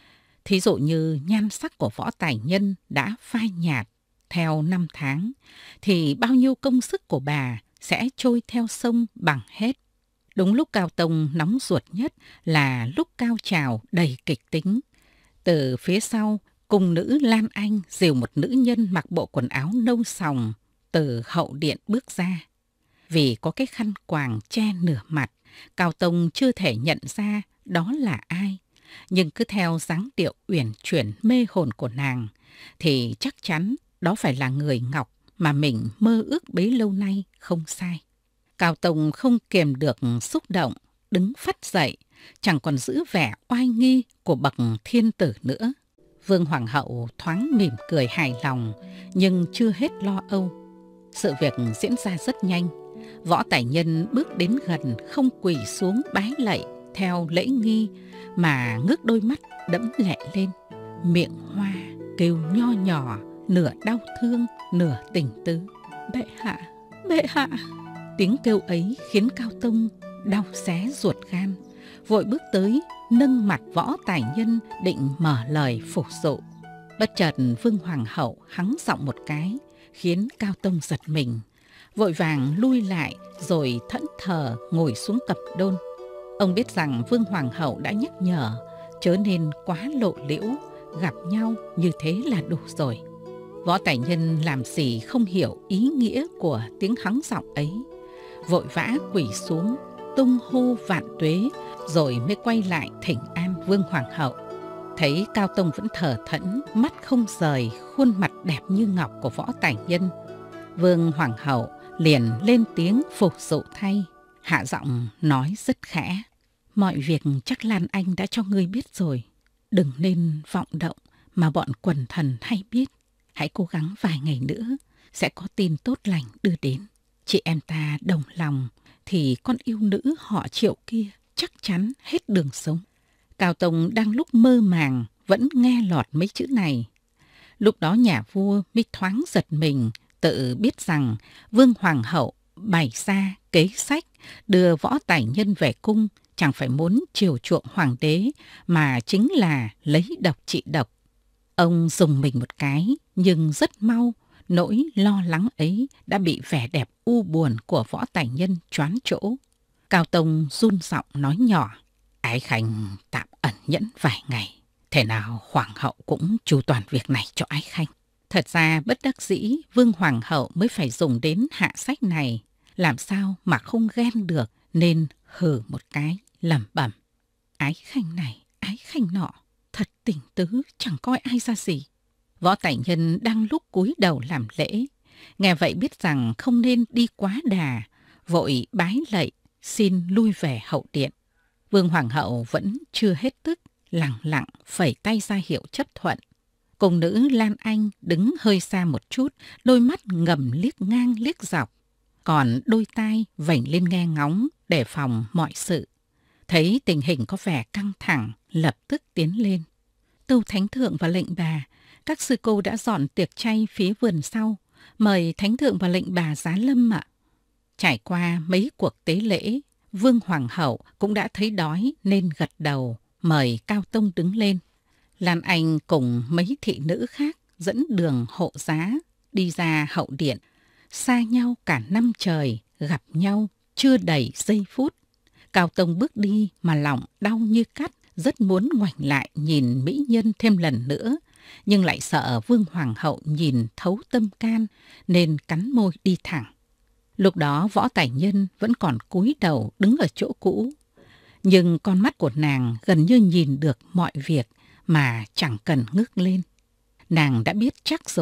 thí dụ như nhan sắc của Võ Tài Nhân đã phai nhạt theo năm tháng, thì bao nhiêu công sức của bà sẽ trôi theo sông bằng hết. Đúng lúc Cao Tông nóng ruột nhất là lúc cao trào đầy kịch tính. Từ phía sau, cung nữ Lan Anh dìu một nữ nhân mặc bộ quần áo nâu sòng từ hậu điện bước ra. Vì có cái khăn quàng che nửa mặt, Cao Tông chưa thể nhận ra đó là ai. Nhưng cứ theo dáng điệu uyển chuyển mê hồn của nàng, thì chắc chắn đó phải là người Ngọc mà mình mơ ước bấy lâu nay không sai. Cao Tông không kiềm được xúc động, đứng phắt dậy, chẳng còn giữ vẻ oai nghi của bậc thiên tử nữa. Vương Hoàng hậu thoáng mỉm cười hài lòng, nhưng chưa hết lo âu. Sự việc diễn ra rất nhanh. Võ Tài Nhân bước đến gần, không quỳ xuống bái lạy theo lễ nghi, mà ngước đôi mắt đẫm lệ lên, miệng hoa kêu nho nhỏ, nửa đau thương, nửa tình tứ. Bệ hạ, bệ hạ! Tiếng kêu ấy khiến Cao Tông đau xé ruột gan, vội bước tới nâng mặt Võ Tài Nhân định mở lời phục dụ. Bất chợt Vương Hoàng hậu hắng giọng một cái, khiến Cao Tông giật mình, vội vàng lui lại rồi thẫn thờ ngồi xuống cặp đôn. Ông biết rằng Vương Hoàng hậu đã nhắc nhở, chớ nên quá lộ liễu, gặp nhau như thế là đủ rồi. Võ Tài Nhân làm gì không hiểu ý nghĩa của tiếng hắng giọng ấy, vội vã quỳ xuống tung hô vạn tuế, rồi mới quay lại thỉnh an Vương Hoàng hậu. Thấy Cao Tông vẫn thờ thẫn, mắt không rời khuôn mặt đẹp như ngọc của Võ Tài Nhân, Vương Hoàng hậu liền lên tiếng phục dụ thay, hạ giọng nói rất khẽ: Mọi việc chắc Lan Anh đã cho ngươi biết rồi, đừng nên vọng động mà bọn quần thần hay biết. Hãy cố gắng vài ngày nữa, sẽ có tin tốt lành đưa đến. Chị em ta đồng lòng, thì con yêu nữ họ Triệu kia chắc chắn hết đường sống. Cao Tông đang lúc mơ màng vẫn nghe lọt mấy chữ này. Lúc đó nhà vua mới thoáng giật mình, tự biết rằng Vương Hoàng hậu bày ra kế sách đưa Võ Tài Nhân về cung, chẳng phải muốn chiều chuộng hoàng đế, mà chính là lấy độc trị độc. Ông dùng mình một cái, nhưng rất mau nỗi lo lắng ấy đã bị vẻ đẹp u buồn của Võ Tài Nhân choán chỗ. Cao Tông run giọng nói nhỏ: Ái Khanh tạm ẩn nhẫn vài ngày, thế nào hoàng hậu cũng chu toàn việc này cho Ái Khanh. Thật ra bất đắc dĩ Vương Hoàng hậu mới phải dùng đến hạ sách này, làm sao mà không ghen được, nên hừ một cái lẩm bẩm: Ái Khanh này, Ái Khanh nọ, thật tình tứ chẳng coi ai ra gì. Võ Tài Nhân đang lúc cúi đầu làm lễ, nghe vậy biết rằng không nên đi quá đà, vội bái lạy xin lui về hậu điện. Vương Hoàng hậu vẫn chưa hết tức, lẳng lặng phẩy tay ra hiệu chấp thuận. Cung nữ Lan Anh đứng hơi xa một chút, đôi mắt ngầm liếc ngang liếc dọc, còn đôi tai vểnh lên nghe ngóng để phòng mọi sự. Thấy tình hình có vẻ căng thẳng, lập tức tiến lên: Tâu Thánh Thượng và lệnh bà, các sư cô đã dọn tiệc chay phía vườn sau, mời Thánh Thượng và lệnh bà giá lâm ạ. Trải qua mấy cuộc tế lễ, Vương Hoàng hậu cũng đã thấy đói nên gật đầu, mời Cao Tông đứng lên. Lan Anh cùng mấy thị nữ khác dẫn đường hộ giá đi ra hậu điện. Xa nhau cả năm trời, gặp nhau chưa đầy giây phút. Cao Tông bước đi mà lòng đau như cắt, rất muốn ngoảnh lại nhìn mỹ nhân thêm lần nữa, nhưng lại sợ Vương Hoàng hậu nhìn thấu tâm can nên cắn môi đi thẳng. Lúc đó Võ Tài Nhân vẫn còn cúi đầu đứng ở chỗ cũ, nhưng con mắt của nàng gần như nhìn được mọi việc mà chẳng cần ngước lên. Nàng đã biết chắc rồi,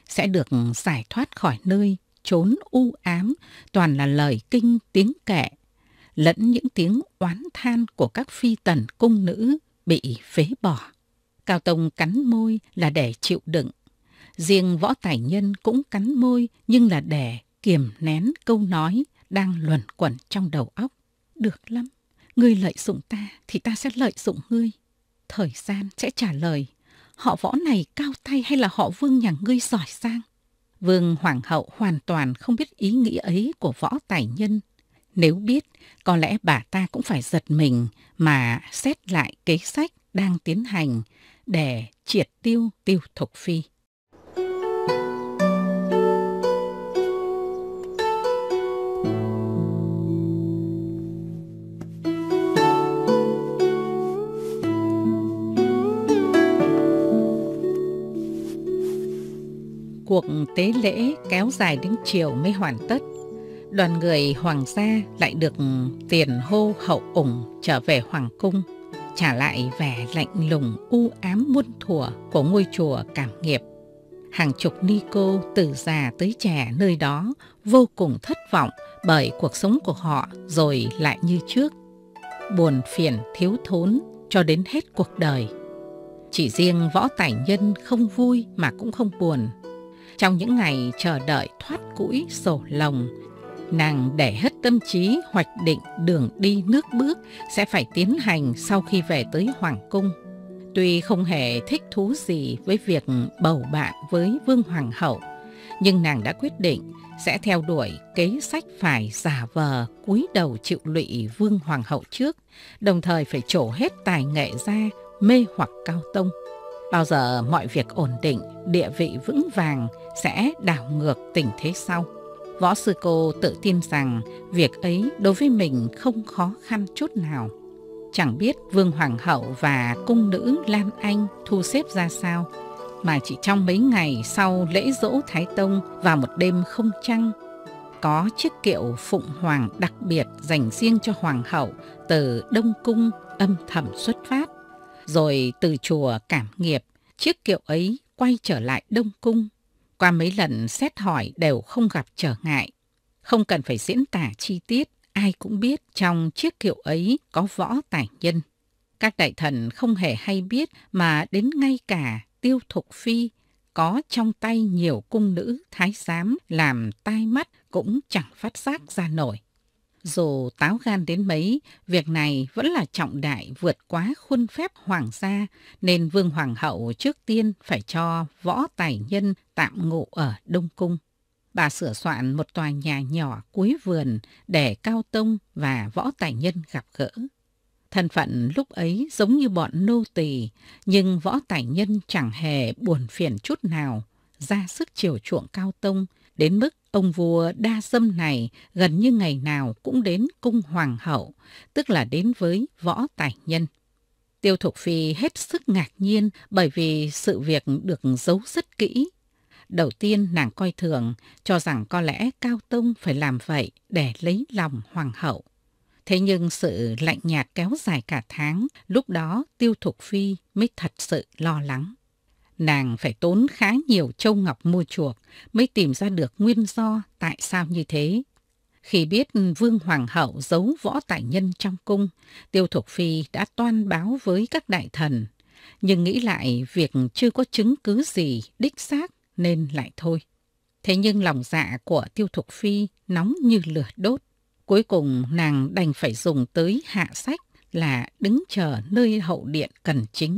sẽ được giải thoát khỏi nơi chốn u ám, toàn là lời kinh tiếng kệ, lẫn những tiếng oán than của các phi tần cung nữ bị phế bỏ. Cao Tông cắn môi là để chịu đựng. Riêng Võ Tài Nhân cũng cắn môi nhưng là để kiềm nén câu nói đang luẩn quẩn trong đầu óc. Được lắm, ngươi lợi dụng ta thì ta sẽ lợi dụng ngươi. Thời gian sẽ trả lời, họ Võ này cao tay hay là họ Vương nhà ngươi giỏi giang. Vương Hoàng hậu hoàn toàn không biết ý nghĩa ấy của Võ Tài Nhân. Nếu biết, có lẽ bà ta cũng phải giật mình mà xét lại kế sách đang tiến hành để triệt tiêu Tiêu Thục Phi. Cuộc tế lễ kéo dài đến chiều mới hoàn tất. Đoàn người hoàng gia lại được tiền hô hậu ủng trở về hoàng cung, trả lại vẻ lạnh lùng u ám muôn thuở của ngôi chùa Cảm Nghiệp. Hàng chục ni cô từ già tới trẻ nơi đó vô cùng thất vọng bởi cuộc sống của họ rồi lại như trước, buồn phiền thiếu thốn cho đến hết cuộc đời. Chỉ riêng Võ Tài Nhân không vui mà cũng không buồn. Trong những ngày chờ đợi thoát cũi sổ lồng, nàng để hết tâm trí hoạch định đường đi nước bước sẽ phải tiến hành sau khi về tới hoàng cung. Tuy không hề thích thú gì với việc bầu bạn với Vương Hoàng hậu, nhưng nàng đã quyết định sẽ theo đuổi kế sách phải giả vờ cúi đầu chịu lụy Vương Hoàng hậu trước, đồng thời phải trổ hết tài nghệ ra mê hoặc Cao Tông. Bao giờ mọi việc ổn định, địa vị vững vàng sẽ đảo ngược tình thế sau. Võ sư cô tự tin rằng việc ấy đối với mình không khó khăn chút nào. Chẳng biết Vương Hoàng hậu và cung nữ Lan Anh thu xếp ra sao, mà chỉ trong mấy ngày sau lễ dỗ Thái Tông vào một đêm không trăng, có chiếc kiệu phụng hoàng đặc biệt dành riêng cho Hoàng hậu từ Đông Cung âm thầm xuất phát. Rồi từ chùa Cảm Nghiệp, chiếc kiệu ấy quay trở lại Đông Cung. Qua mấy lần xét hỏi đều không gặp trở ngại. Không cần phải diễn tả chi tiết, ai cũng biết trong chiếc kiệu ấy có Võ Tài Nhân. Các đại thần không hề hay biết mà đến ngay cả Tiêu Thục Phi có trong tay nhiều cung nữ thái giám làm tai mắt cũng chẳng phát giác ra nổi. Dù táo gan đến mấy, việc này vẫn là trọng đại vượt quá khuôn phép hoàng gia, nên Vương Hoàng hậu trước tiên phải cho Võ Tài Nhân tạm ngụ ở Đông Cung. Bà sửa soạn một tòa nhà nhỏ cuối vườn để Cao Tông và Võ Tài Nhân gặp gỡ. Thân phận lúc ấy giống như bọn nô tỳ, nhưng Võ Tài Nhân chẳng hề buồn phiền chút nào, ra sức chiều chuộng Cao Tông, đến mức ông vua đa dâm này gần như ngày nào cũng đến cung hoàng hậu, tức là đến với Võ Tài Nhân. Tiêu Thục Phi hết sức ngạc nhiên bởi vì sự việc được giấu rất kỹ. Đầu tiên nàng coi thường, cho rằng có lẽ Cao Tông phải làm vậy để lấy lòng hoàng hậu. Thế nhưng sự lạnh nhạt kéo dài cả tháng, lúc đó Tiêu Thục Phi mới thật sự lo lắng. Nàng phải tốn khá nhiều châu ngọc mua chuộc mới tìm ra được nguyên do tại sao như thế. Khi biết Vương Hoàng hậu giấu Võ Tài Nhân trong cung, Tiêu Thục Phi đã toan báo với các đại thần. Nhưng nghĩ lại việc chưa có chứng cứ gì đích xác nên lại thôi. Thế nhưng lòng dạ của Tiêu Thục Phi nóng như lửa đốt. Cuối cùng nàng đành phải dùng tới hạ sách là đứng chờ nơi hậu điện cần chính.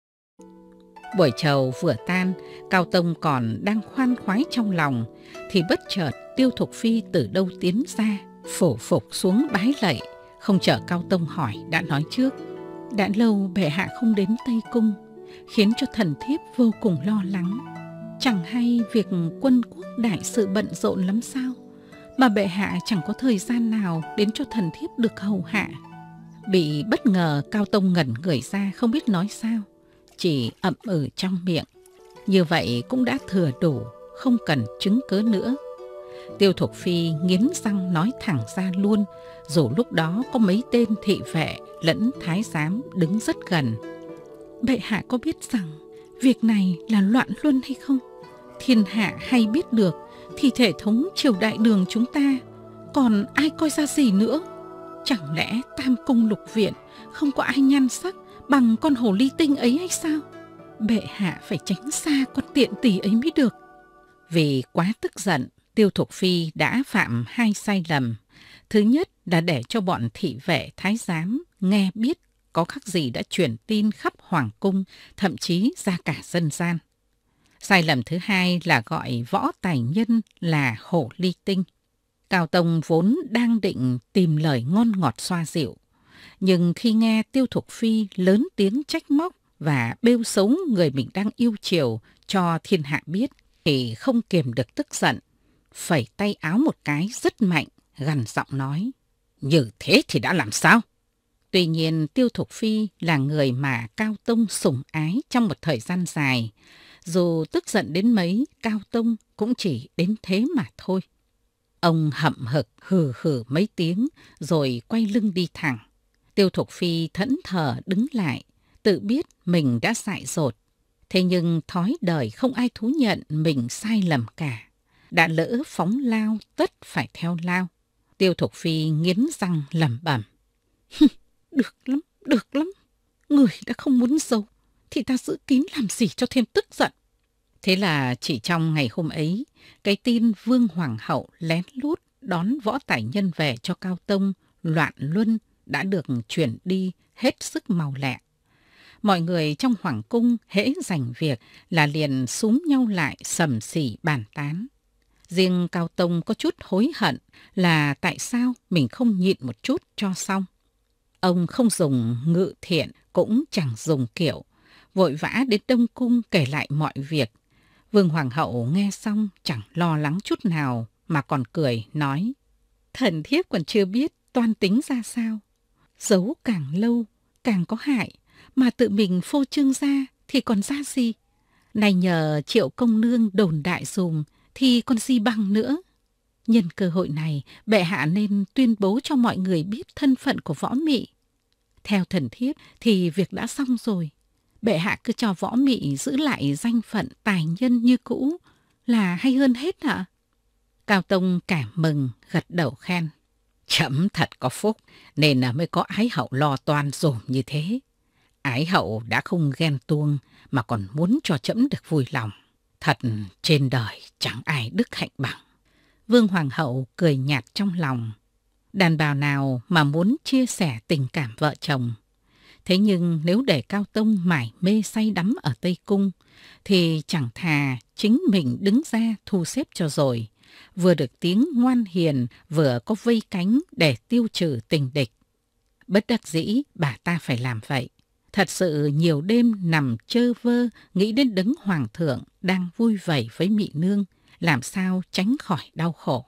Buổi trầu vừa tan, Cao Tông còn đang khoan khoái trong lòng, thì bất chợt Tiêu Thục Phi từ đâu tiến ra, phổ phục xuống bái lạy, không chờ Cao Tông hỏi đã nói trước. Đã lâu bệ hạ không đến Tây Cung, khiến cho thần thiếp vô cùng lo lắng. Chẳng hay việc quân quốc đại sự bận rộn lắm sao, mà bệ hạ chẳng có thời gian nào đến cho thần thiếp được hầu hạ. Bị bất ngờ, Cao Tông ngẩn người ra không biết nói sao, chỉ ậm ừ trong miệng. Như vậy cũng đã thừa đủ, không cần chứng cớ nữa. Tiêu Thục Phi nghiến răng nói thẳng ra luôn, dù lúc đó có mấy tên thị vệ lẫn thái giám đứng rất gần. Bệ hạ có biết rằng việc này là loạn luân hay không? thiên hạ hay biết được thì thể thống triều đại Đường chúng ta còn ai coi ra gì nữa. Chẳng lẽ Tam Cung Lục Viện không có ai nhan sắc bằng con hồ ly tinh ấy hay sao? Bệ hạ phải tránh xa con tiện tỷ ấy mới được. Vì quá tức giận, Tiêu Thục Phi đã phạm hai sai lầm. Thứ nhất là để cho bọn thị vệ thái giám nghe biết có khác gì đã truyền tin khắp hoàng cung, thậm chí ra cả dân gian. Sai lầm thứ hai là gọi Võ Tài Nhân là hổ ly tinh. Cao Tông vốn đang định tìm lời ngon ngọt xoa dịu, nhưng khi nghe Tiêu Thục Phi lớn tiếng trách móc và bêu xấu người mình đang yêu chiều cho thiên hạ biết, thì không kiềm được tức giận, phẩy tay áo một cái rất mạnh, gằn giọng nói: như thế thì đã làm sao? Tuy nhiên Tiêu Thục Phi là người mà Cao Tông sủng ái trong một thời gian dài. Dù tức giận đến mấy, Cao Tông cũng chỉ đến thế mà thôi. Ông hậm hực hừ hừ mấy tiếng rồi quay lưng đi thẳng. Tiêu Thục Phi thẫn thờ đứng lại, tự biết mình đã dại dột. Thế nhưng thói đời không ai thú nhận mình sai lầm cả. Đã lỡ phóng lao tất phải theo lao. Tiêu Thục Phi nghiến răng lẩm bẩm: được lắm, được lắm. Người đã không muốn giấu thì ta giữ kín làm gì cho thêm tức giận. Thế là chỉ trong ngày hôm ấy, cái tin Vương Hoàng hậu lén lút đón Võ Tài Nhân về cho Cao Tông loạn luân đã được truyền đi hết sức mau lẹ. Mọi người trong hoàng cung hễ rảnh việc là liền xúm nhau lại sầm xỉ bàn tán. Riêng Cao Tông có chút hối hận là tại sao mình không nhịn một chút cho xong. Ông không dùng ngự thiện cũng chẳng dùng kiệu, vội vã đến Đông Cung kể lại mọi việc. Vương Hoàng hậu nghe xong chẳng lo lắng chút nào mà còn cười nói: thần thiếp còn chưa biết toan tính ra sao. Giấu càng lâu càng có hại, mà tự mình phô trương ra thì còn ra gì. Này nhờ Triệu công nương đồn đại dùm thì còn gì bằng nữa. Nhân cơ hội này, bệ hạ nên tuyên bố cho mọi người biết thân phận của Võ Mị. Theo thần thiếp thì việc đã xong rồi. Bệ hạ cứ cho Võ Mị giữ lại danh phận tài nhân như cũ là hay hơn hết ạ. Cao Tông cảm mừng, gật đầu khen: trẫm thật có phúc nên mới có ái hậu lo toan dùm như thế. Ái hậu đã không ghen tuông mà còn muốn cho trẫm được vui lòng. Thật trên đời chẳng ai đức hạnh bằng. Vương Hoàng hậu cười nhạt trong lòng. Đàn bà nào mà muốn chia sẻ tình cảm vợ chồng. Thế nhưng nếu để Cao Tông mải mê say đắm ở Tây Cung thì chẳng thà chính mình đứng ra thu xếp cho rồi. Vừa được tiếng ngoan hiền, vừa có vây cánh để tiêu trừ tình địch. Bất đắc dĩ bà ta phải làm vậy. Thật sự nhiều đêm nằm chơ vơ nghĩ đến đấng hoàng thượng đang vui vầy với Mị Nương, làm sao tránh khỏi đau khổ.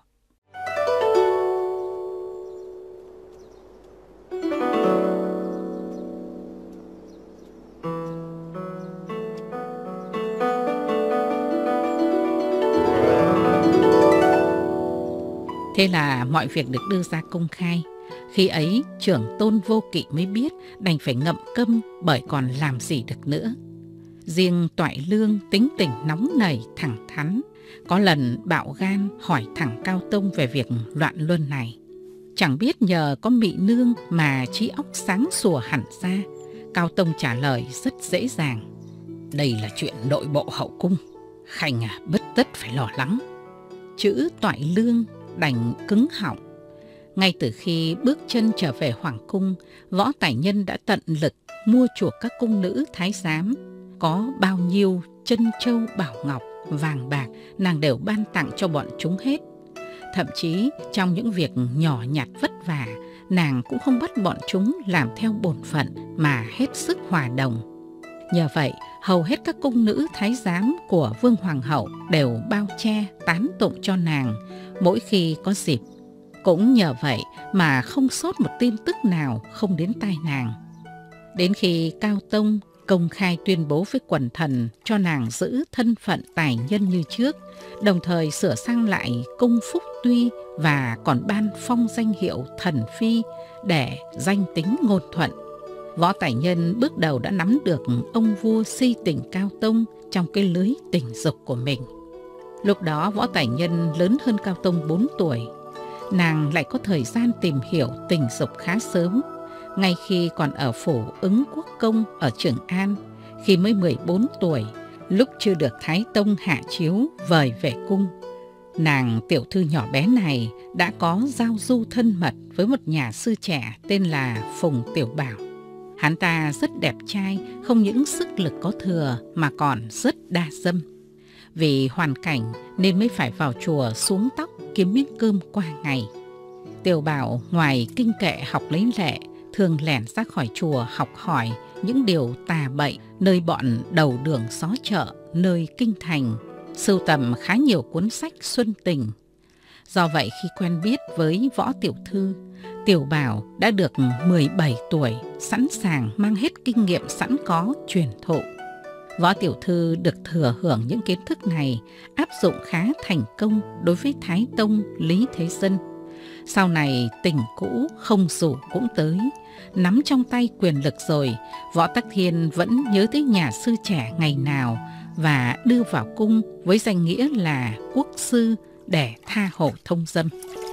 Thế là mọi việc được đưa ra công khai. Khi ấy trưởng Tôn Vô Kỵ mới biết đành phải ngậm câm bởi còn làm gì được nữa. Riêng Toại Lương tính tình nóng nảy thẳng thắn, có lần bạo gan hỏi thẳng Cao Tông về việc loạn luân này. Chẳng biết nhờ có Mị Nương mà trí óc sáng sủa hẳn ra. Cao Tông trả lời rất dễ dàng: đây là chuyện nội bộ hậu cung, khanh à bất tất phải lo lắng. Chữ Toại Lương đành cứng họng. Ngay từ khi bước chân trở về hoàng cung, Võ Tài Nhân đã tận lực mua chuộc các cung nữ thái giám. Có bao nhiêu trân châu bảo ngọc, vàng bạc, nàng đều ban tặng cho bọn chúng hết. Thậm chí trong những việc nhỏ nhặt vất vả, nàng cũng không bắt bọn chúng làm theo bổn phận mà hết sức hòa đồng. Nhờ vậy, hầu hết các cung nữ thái giám của Vương Hoàng hậu đều bao che tán tụng cho nàng mỗi khi có dịp. Cũng nhờ vậy mà không sót một tin tức nào không đến tai nàng. Đến khi Cao Tông công khai tuyên bố với quần thần cho nàng giữ thân phận tài nhân như trước, đồng thời sửa sang lại cung phúc tuy và còn ban phong danh hiệu thần phi để danh tính ngôn thuận, Võ Tài Nhân bước đầu đã nắm được ông vua si tình Cao Tông trong cái lưới tình dục của mình. Lúc đó Võ Tài Nhân lớn hơn Cao Tông bốn tuổi. Nàng lại có thời gian tìm hiểu tình dục khá sớm, ngay khi còn ở phủ Ứng Quốc Công ở Trường An, khi mới mười bốn tuổi, lúc chưa được Thái Tông hạ chiếu vời về cung. Nàng tiểu thư nhỏ bé này đã có giao du thân mật với một nhà sư trẻ tên là Phùng Tiểu Bảo. Hắn ta rất đẹp trai, không những sức lực có thừa mà còn rất đa dâm. Vì hoàn cảnh nên mới phải vào chùa xuống tóc kiếm miếng cơm qua ngày. Tiểu Bảo ngoài kinh kệ học lấy lệ, thường lẻn ra khỏi chùa học hỏi những điều tà bậy nơi bọn đầu đường xó chợ, nơi kinh thành, sưu tầm khá nhiều cuốn sách xuân tình. Do vậy khi quen biết với Võ tiểu thư, Tiểu Bảo đã được mười bảy tuổi, sẵn sàng mang hết kinh nghiệm sẵn có truyền thụ. Võ tiểu thư được thừa hưởng những kiến thức này, áp dụng khá thành công đối với Thái Tông Lý Thế Dân. Sau này tình cũ không rủ cũng tới, nắm trong tay quyền lực rồi, Võ Tắc Thiên vẫn nhớ tới nhà sư trẻ ngày nào và đưa vào cung với danh nghĩa là quốc sư để tha hồ thông dâm.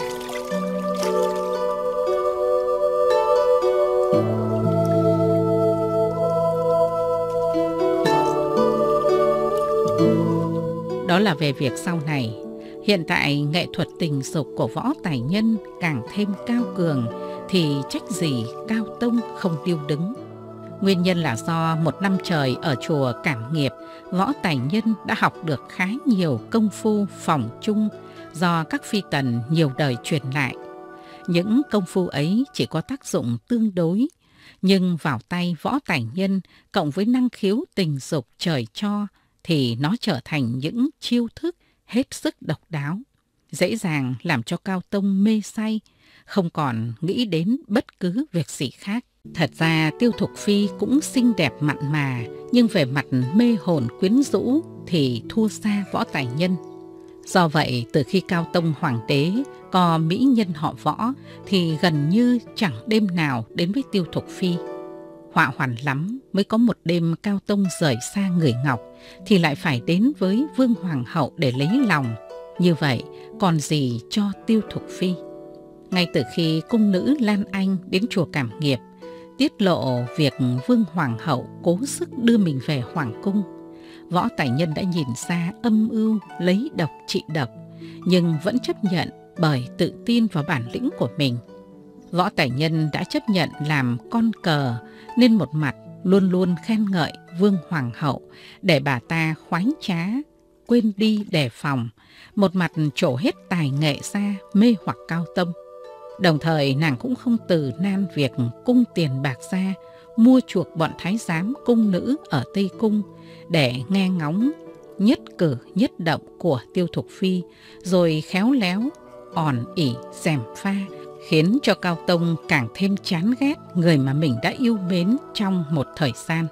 Đó là về việc sau này. Hiện tại nghệ thuật tình dục của Võ Tài Nhân càng thêm cao cường thì trách gì Cao Tông không điêu đứng. Nguyên nhân là do một năm trời ở chùa Cảm Nghiệp, Võ Tài Nhân đã học được khá nhiều công phu phòng chung do các phi tần nhiều đời truyền lại. Những công phu ấy chỉ có tác dụng tương đối, nhưng vào tay Võ Tài Nhân cộng với năng khiếu tình dục trời cho thì nó trở thành những chiêu thức hết sức độc đáo, dễ dàng làm cho Cao Tông mê say, không còn nghĩ đến bất cứ việc gì khác. Thật ra Tiêu Thục Phi cũng xinh đẹp mặn mà, nhưng về mặt mê hồn quyến rũ thì thua xa Võ Tài Nhân. Do vậy, từ khi Cao Tông Hoàng đế có mỹ nhân họ Võ thì gần như chẳng đêm nào đến với Tiêu Thục Phi. Họa hoàn lắm mới có một đêm Cao Tông rời xa người Ngọc thì lại phải đến với Vương Hoàng hậu để lấy lòng. Như vậy còn gì cho Tiêu Thục Phi. Ngay từ khi cung nữ Lan Anh đến chùa Cảm Nghiệp tiết lộ việc Vương Hoàng hậu cố sức đưa mình về Hoàng cung, Võ Tài Nhân đã nhìn ra âm mưu lấy độc trị độc, nhưng vẫn chấp nhận bởi tự tin vào bản lĩnh của mình. Võ Tài Nhân đã chấp nhận làm con cờ, nên một mặt luôn luôn khen ngợi Vương Hoàng hậu để bà ta khoái trá, quên đi đề phòng, một mặt trổ hết tài nghệ ra mê hoặc Cao Tông. Đồng thời nàng cũng không từ nan việc cung tiền bạc ra, mua chuộc bọn thái giám cung nữ ở Tây Cung để nghe ngóng nhất cử nhất động của Tiêu Thục Phi, rồi khéo léo, òn ỉ, gièm pha, khiến cho Cao Tông càng thêm chán ghét người mà mình đã yêu mến trong một thời gian.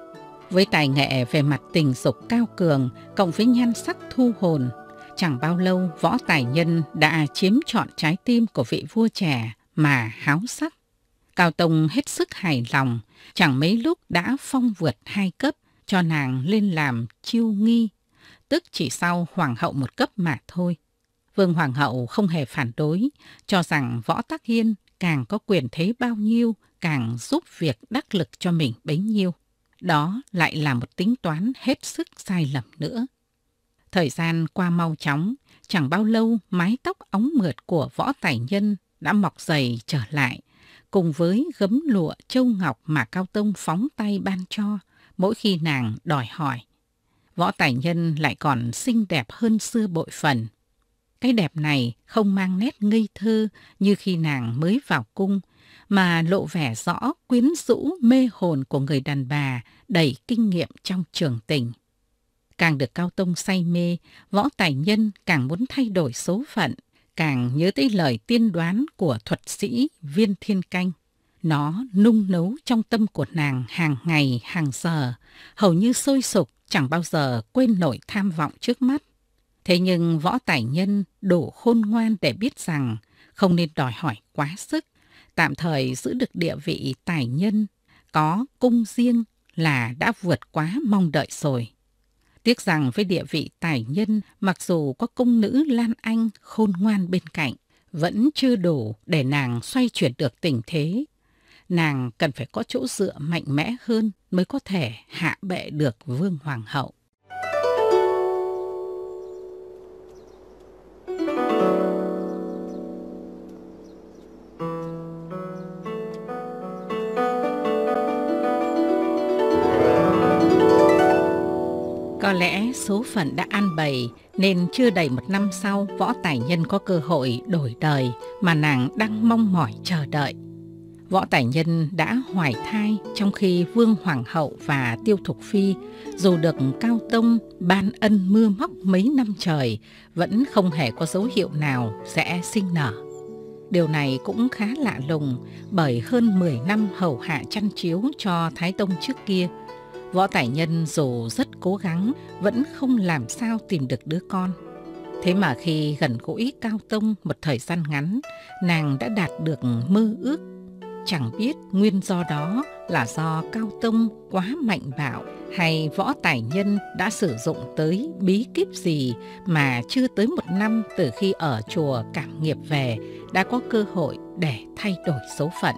Với tài nghệ về mặt tình dục cao cường, cộng với nhan sắc thu hồn, chẳng bao lâu Võ Tài Nhân đã chiếm trọn trái tim của vị vua trẻ mà háo sắc. Cao Tông hết sức hài lòng, chẳng mấy lúc đã phong vượt hai cấp, cho nàng lên làm chiêu nghi, tức chỉ sau hoàng hậu một cấp mà thôi. Vương Hoàng hậu không hề phản đối, cho rằng Võ Tắc Thiên càng có quyền thế bao nhiêu, càng giúp việc đắc lực cho mình bấy nhiêu. Đó lại là một tính toán hết sức sai lầm nữa. Thời gian qua mau chóng, chẳng bao lâu mái tóc óng mượt của Võ Tài Nhân đã mọc dày trở lại, cùng với gấm lụa châu ngọc mà Cao Tông phóng tay ban cho mỗi khi nàng đòi hỏi. Võ Tài Nhân lại còn xinh đẹp hơn xưa bội phần. Cái đẹp này không mang nét ngây thơ như khi nàng mới vào cung, mà lộ vẻ rõ quyến rũ mê hồn của người đàn bà đầy kinh nghiệm trong trường tình. Càng được Cao Tông say mê, Võ Tài Nhân càng muốn thay đổi số phận, càng nhớ tới lời tiên đoán của thuật sĩ Viên Thiên Canh. Nó nung nấu trong tâm của nàng hàng ngày hàng giờ, hầu như sôi sục, chẳng bao giờ quên nổi tham vọng trước mắt. Thế nhưng Võ Tài Nhân đủ khôn ngoan để biết rằng không nên đòi hỏi quá sức, tạm thời giữ được địa vị tài nhân, có cung riêng là đã vượt quá mong đợi rồi. Tiếc rằng với địa vị tài nhân, mặc dù có công nữ Lan Anh khôn ngoan bên cạnh, vẫn chưa đủ để nàng xoay chuyển được tình thế. Nàng cần phải có chỗ dựa mạnh mẽ hơn mới có thể hạ bệ được Vương Hoàng hậu. Có lẽ số phận đã an bày nên chưa đầy một năm sau, Võ Tài Nhân có cơ hội đổi đời mà nàng đang mong mỏi chờ đợi. Võ Tài Nhân đã hoài thai trong khi Vương Hoàng hậu và Tiêu Thục Phi dù được Cao Tông ban ân mưa móc mấy năm trời vẫn không hề có dấu hiệu nào sẽ sinh nở. Điều này cũng khá lạ lùng bởi hơn mười năm hầu hạ chăn chiếu cho Thái Tông trước kia, Võ Tài Nhân dù rất cố gắng vẫn không làm sao tìm được đứa con. Thế mà khi gần gũi Cao Tông một thời gian ngắn, nàng đã đạt được mơ ước. Chẳng biết nguyên do đó là do Cao Tông quá mạnh bạo hay Võ Tài Nhân đã sử dụng tới bí kíp gì mà chưa tới một năm từ khi ở chùa Cảm Nghiệp về đã có cơ hội để thay đổi số phận.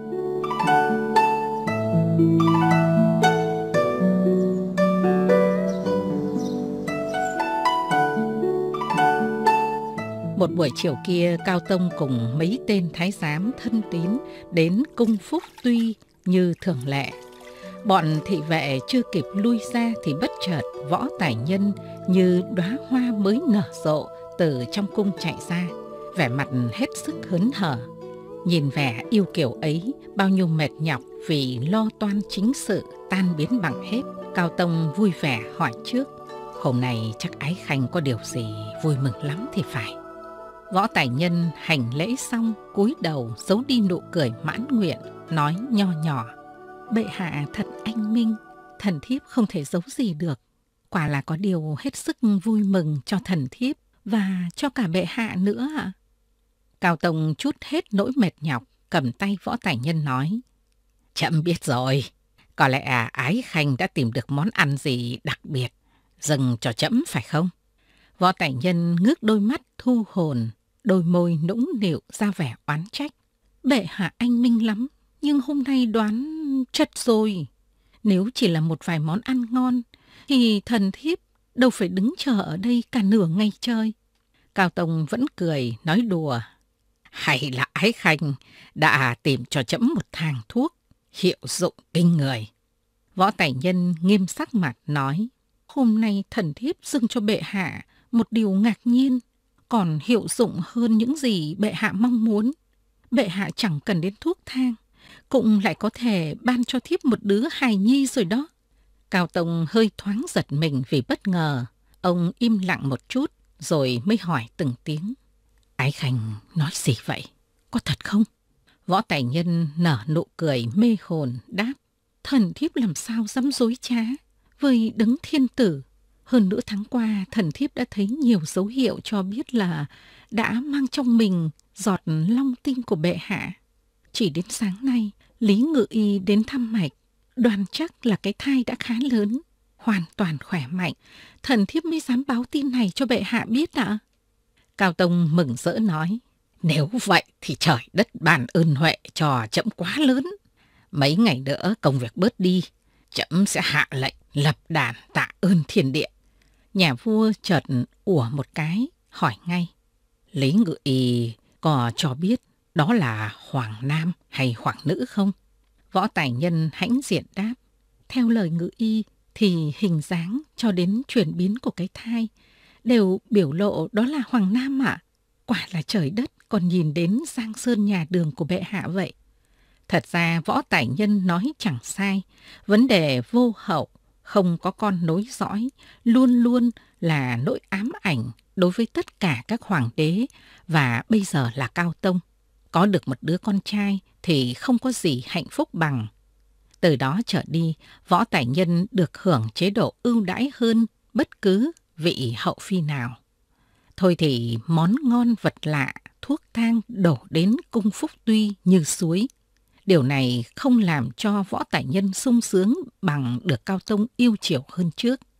Một buổi chiều kia, Cao Tông cùng mấy tên thái giám thân tín đến cung Phúc Tuy như thường lệ. Bọn thị vệ chưa kịp lui ra thì bất chợt Võ Tài Nhân như đóa hoa mới nở rộ từ trong cung chạy ra, vẻ mặt hết sức hớn hở. Nhìn vẻ yêu kiều ấy, bao nhiêu mệt nhọc vì lo toan chính sự tan biến bằng hết. Cao Tông vui vẻ hỏi trước: "Hôm nay chắc Ái Khanh có điều gì vui mừng lắm thì phải." Võ Tài Nhân hành lễ xong, cúi đầu giấu đi nụ cười mãn nguyện, nói nho nhỏ: "Bệ hạ thật anh minh, thần thiếp không thể giấu gì được. Quả là có điều hết sức vui mừng cho thần thiếp và cho cả bệ hạ nữa ạ." Cao Tông trút hết nỗi mệt nhọc, cầm tay Võ Tài Nhân nói: "Trẫm biết rồi, có lẽ Ái Khanh đã tìm được món ăn gì đặc biệt dâng cho trẫm phải không?" Võ Tài Nhân ngước đôi mắt thu hồn, đôi môi nũng nịu ra vẻ oán trách: "Bệ hạ anh minh lắm, nhưng hôm nay đoán chật rồi. Nếu chỉ là một vài món ăn ngon, thì thần thiếp đâu phải đứng chờ ở đây cả nửa ngày chơi." Cao Tông vẫn cười, nói đùa: "Hay là Ái Khanh đã tìm cho trẫm một thang thuốc hiệu dụng kinh người." Võ Tài Nhân nghiêm sắc mặt nói: "Hôm nay thần thiếp dâng cho bệ hạ một điều ngạc nhiên, còn hiệu dụng hơn những gì bệ hạ mong muốn. Bệ hạ chẳng cần đến thuốc thang, cũng lại có thể ban cho thiếp một đứa hài nhi rồi đó." Cao Tông hơi thoáng giật mình vì bất ngờ. Ông im lặng một chút rồi mới hỏi từng tiếng: "Ái Khanh nói gì vậy? Có thật không?" Võ Tài Nhân nở nụ cười mê hồn đáp: "Thần thiếp làm sao dám dối trá với đấng thiên tử. Hơn nữa tháng qua, thần thiếp đã thấy nhiều dấu hiệu cho biết là đã mang trong mình giọt long tinh của bệ hạ. Chỉ đến sáng nay, Lý Ngự Y đến thăm mạch, đoán chắc là cái thai đã khá lớn, hoàn toàn khỏe mạnh. Thần thiếp mới dám báo tin này cho bệ hạ biết ạ." Cao Tông mừng rỡ nói: "Nếu vậy thì trời đất ban ơn huệ cho trẫm quá lớn. Mấy ngày nữa công việc bớt đi, trẫm sẽ hạ lệnh lập đàn tạ ơn thiên địa." Nhà vua chợt ủa một cái, hỏi ngay: "Lý Ngự Y có cho biết đó là hoàng nam hay hoàng nữ không?" Võ Tài Nhân hãnh diện đáp: "Theo lời Ngự Y thì hình dáng cho đến chuyển biến của cái thai đều biểu lộ đó là hoàng nam ạ. Quả là trời đất còn nhìn đến giang sơn nhà đường của bệ hạ vậy." Thật ra Võ Tài Nhân nói chẳng sai, vấn đề vô hậu, không có con nối dõi, luôn luôn là nỗi ám ảnh đối với tất cả các hoàng đế và bây giờ là Cao Tông. Có được một đứa con trai thì không có gì hạnh phúc bằng. Từ đó trở đi, Võ Tài Nhân được hưởng chế độ ưu đãi hơn bất cứ vị hậu phi nào. Thôi thì món ngon vật lạ, thuốc thang đổ đến cung Phúc Tuy như suối. Điều này không làm cho Võ Tài Nhân sung sướng bằng được Cao Tông yêu chiều hơn trước.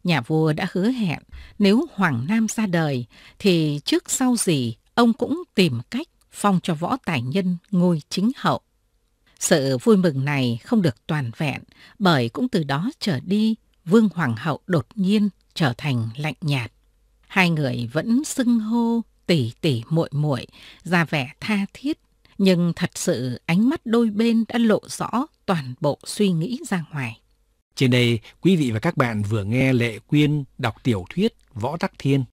Nhà vua đã hứa hẹn nếu Hoàng Nam ra đời thì trước sau gì ông cũng tìm cách phong cho Võ Tài Nhân ngôi chính hậu. Sự vui mừng này không được toàn vẹn, bởi cũng từ đó trở đi Vương Hoàng hậu đột nhiên trở thành lạnh nhạt. Hai người vẫn xưng hô tỷ tỷ muội muội, ra vẻ tha thiết, nhưng thật sự ánh mắt đôi bên đã lộ rõ toàn bộ suy nghĩ ra ngoài. Trên đây, quý vị và các bạn vừa nghe Lệ Quyên đọc tiểu thuyết Võ Tắc Thiên.